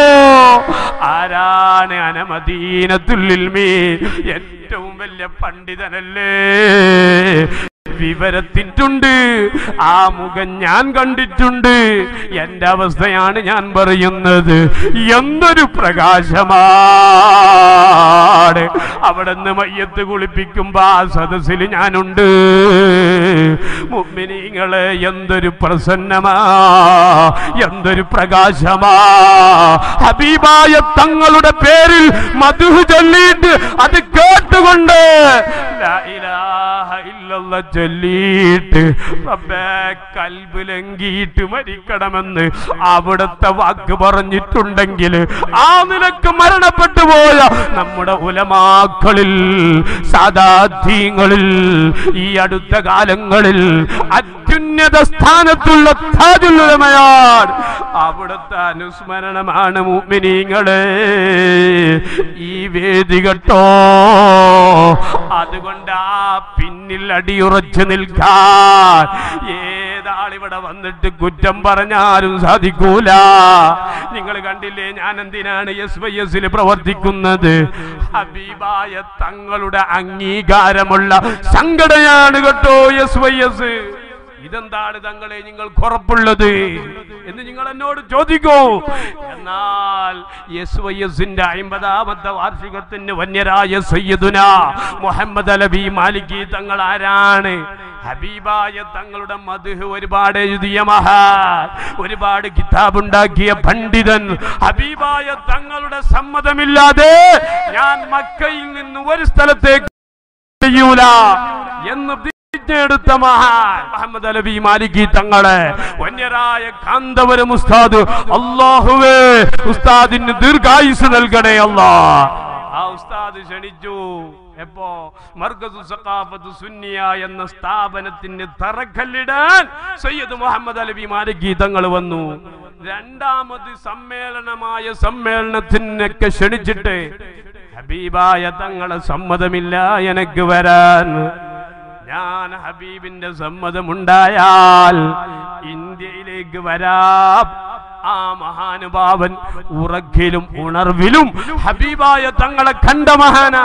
ആരാണ്? അനമദീനത്തുൽ ഇൽമി, ഏറ്റവും വലിയ പണ്ഡിതനല്ലേ, വിവരത്തിട്ടുണ്ട്. ആ മുഖം ഞാൻ കണ്ടിട്ടുണ്ട്. എന്റെ അവസ്ഥയാണ് ഞാൻ പറയുന്നത്. എന്തൊരു പ്രകാശമാണ്. അവിടെ നിന്ന് മയ്യത്ത് കുളിപ്പിക്കുമ്പോ ആ സദസ്സിൽ ഞാനുണ്ട്. മുഅ്മിനീങ്ങളെ, എന്തൊരു പ്രസന്നമാ, എന്തൊരു പ്രകാശമാ. ഹബീബായ തങ്ങളുടെ പേരിൽ മദ്ഹ് ചൊല്ലിയിട്ട് അത് കേട്ടുകൊണ്ട് ലാ ഇലാഹ ഇല്ലല്ലാഹ് ചൊല്ലിയിട്ട് റബ്ബേ കൽബ് ലംഘിയിട്ട് മരിക്കണമെന്ന് അവിടുത്തെ വാക്ക് പറഞ്ഞിട്ടുണ്ടെങ്കിൽ ആ നിലക്ക് മരണപ്പെട്ടു പോയ നമ്മുടെ ഉലമാക്കളിൽ, സാദാത്യങ്ങളിൽ, ഈ അടുത്ത കാലങ്ങളിൽ അത്യുന്നത സ്ഥാനത്തുള്ള താജുൽ ഉലമയാണ്. അവിടുത്തെ അനുസ്മരണമാണ് മുഅ്മിനീങ്ങളെ ഈ വേദി കേട്ടോ. അതുകൊണ്ട് ആ പിന്നിൽ അടിയുറച്ചു നിൽക്കാൻ ഏതാളിവിടെ വന്നിട്ട് കുറ്റം പറഞ്ഞാലും സാധിക്കൂല. നിങ്ങൾ കണ്ടില്ലേ ഞാൻ എന്തിനാണ് എസ് വൈ എസിൽ പ്രവർത്തിക്കുന്നത്? ഹബീബായ തങ്ങളുടെ അംഗീകാരമുള്ള സംഘടനയാണ് കേട്ടോ എസ് വൈ എസ്. ഇതെന്താണ് തങ്ങളെ നിങ്ങൾക്ക് ഉറപ്പുള്ളത് എന്ന് നിങ്ങൾ എന്നോട് ചോദിക്കൂ. എന്നാൽ എസ് വൈ എസിന്റെ അമ്പതാമത്തെ വാർഷികത്തിന് വന്യരായ സയ്യിദുന മുഹമ്മദ് അലവി മാലിക്കി തങ്ങൾ ആരാണ്? ഹബീബായ തങ്ങളുടെ മദ്ഹ് ഒരുപാട് എഴുതിയ മഹാൻ, ഒരുപാട് കിതാബ് ഉണ്ടാക്കിയ പണ്ഡിതൻ. ഹബീബായ തങ്ങളുടെ സമ്മതമില്ലാതെ ഞാൻ മക്കയിൽ നിന്ന് ഒരു സ്ഥലത്തേക്ക് ചെയ്യൂല എന്ന് എടുത്ത മഹാൻ മുഹമ്മദ് അലവി മാലിക്കി തങ്ങളെ വന്യരായ കാന്തപുരം ഉസ്താദ്, അല്ലാഹുവേ ഉസ്താദിന് ദീർഘായുസ് നൽകണേ അല്ലാ. ആ ഉസ്താദ് ക്ഷണിച്ചു. എപ്പോ? മർകസു സഖാഫത്തു സുന്നിയ എന്ന സ്ഥാപനത്തിന്റെ തറക്കല്ലിടാൻ സയ്യിദ് മുഹമ്മദ് അലവി മാലിക്കി തങ്ങൾ വന്നു. രണ്ടാമത് സമ്മേളനമായ സമ്മേളനത്തിനൊക്കെ ക്ഷണിച്ചിട്ട് ഹബീബായ തങ്ങളെ സമ്മതമില്ല എനിക്ക് വരാൻ. ഞാൻ ഹബീബിന്റെ സമ്മതമുണ്ടായാൽ ഇന്ത്യയിലേക്ക് വരാം. ആ മഹാനുഭാവൻ ഉറക്കിലും ഉണർവിലും ഹബീബായ തങ്ങളെ കണ്ട മഹാനാ.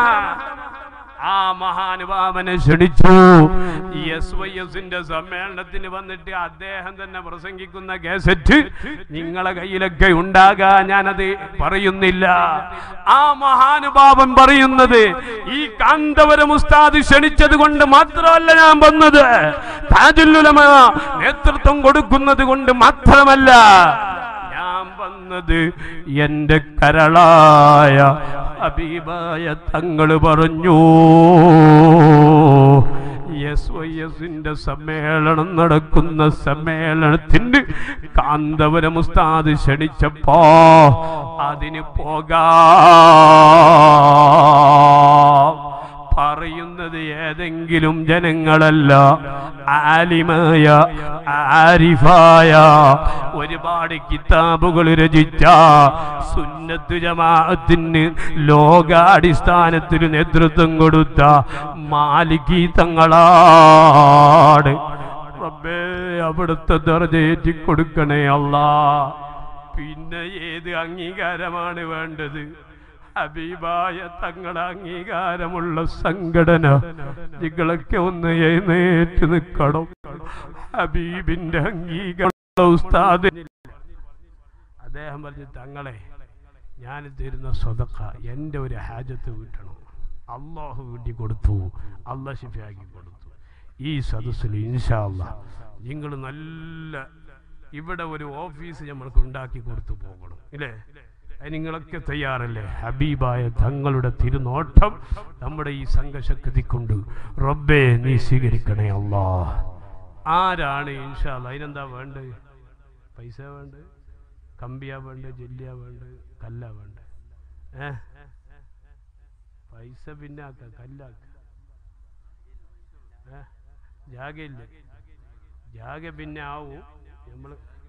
ആ മഹാനുഭാവനെ ക്ഷണിച്ചു. എസ് വൈ എസിന്റെ സമ്മേളനത്തിന് വന്നിട്ട് അദ്ദേഹം തന്നെ പ്രസംഗിക്കുന്ന കേസറ്റ് നിങ്ങളെ കയ്യിലൊക്കെ ഉണ്ടാകാൻ ഞാനത് പറയുന്നില്ല. ആ മഹാനുഭാവൻ പറയുന്നത് ഈ കാന്തപുരം ഉസ്താദ് ക്ഷണിച്ചത് കൊണ്ട് മാത്രമല്ല ഞാൻ വന്നത്, താജുൽ ഉലമ നേതൃത്വം കൊടുക്കുന്നത് കൊണ്ട് മാത്രമല്ല ഞാൻ വന്നത്. എന്റെ കരളായ ഹബീബായ തങ്ങള് പറഞ്ഞു എസ് വൈ എസിന്റെ സമ്മേളനം നടക്കുന്ന സമ്മേളനത്തിന് കാന്തപുരം ഉസ്താദ് ക്ഷണിച്ചപ്പോ അതിന് പോകാം. പറയുന്നത് ഏതെങ്കിലും ജനങ്ങളല്ല, ആലിമായ ആരിഫായ ഒരുപാട് കിതാബുകൾ രചിച്ച സുന്നത്ത് ജമാഅത്തിന് ലോകാടിസ്ഥാനത്തിൽ നേതൃത്വം കൊടുത്ത മാലിക്കി തങ്ങളാണ്. റബ്ബേ അവിടുത്തെ ദർജയേറ്റി കൊടുക്കണേ അല്ലാ. പിന്നെ ഏത് അംഗീകാരമാണ് വേണ്ടത്? ഹബീബായ തങ്ങളുടെ അംഗീകാരമുള്ള സംഘടന. നിങ്ങളൊക്കെ ഒന്ന് എഴുന്നേറ്റ് നിൽക്കണം. ഹബീബിന്റെ അംഗീകാരം ഉസ്താദിന്. അദ്ദേഹം പറഞ്ഞു, തങ്ങളെ ഞാൻ തരുന്ന സ്വതക്ക എൻ്റെ ഒരു ഹാജത്ത് വീട്ടണം. അള്ളാഹു വീട്ടി കൊടുത്തു, അള്ളാഹ് ശിഫയാക്കി കൊടുത്തു. ഈ സദസ്സിൽ ഇൻഷാ അല്ലാഹ് നിങ്ങൾ നല്ല ഇവിടെ ഒരു ഓഫീസ് നമ്മൾക്ക് ഉണ്ടാക്കി കൊടുത്തു പോകണം, ഇല്ലേ? നിങ്ങളൊക്കെ തയ്യാറല്ലേ? ഹബീബായ തങ്ങളുടെ തിരുനോട്ടം നമ്മുടെ ഈ സംഘശക്തി കൊണ്ട് റബ്ബേ നീ സ്വീകരിക്കണേ അല്ലാ. ആരാണ് ഇൻഷാ അല്ലാഹ്? അതിനെന്താ വേണ്ടത്? പൈസ വേണ്ടത്? കമ്പിയാ വേണ്ടത്? ജെല്ലിയാ വേണ്ടത്? കല്ലാ വേണ്ടത്? ഏ പൈസ പിന്നെ ആക്ക, കല്ലാക്ക. ഏ ജാഗയില്ല, ജാഗ പിന്നെ ആവും. നമ്മൾ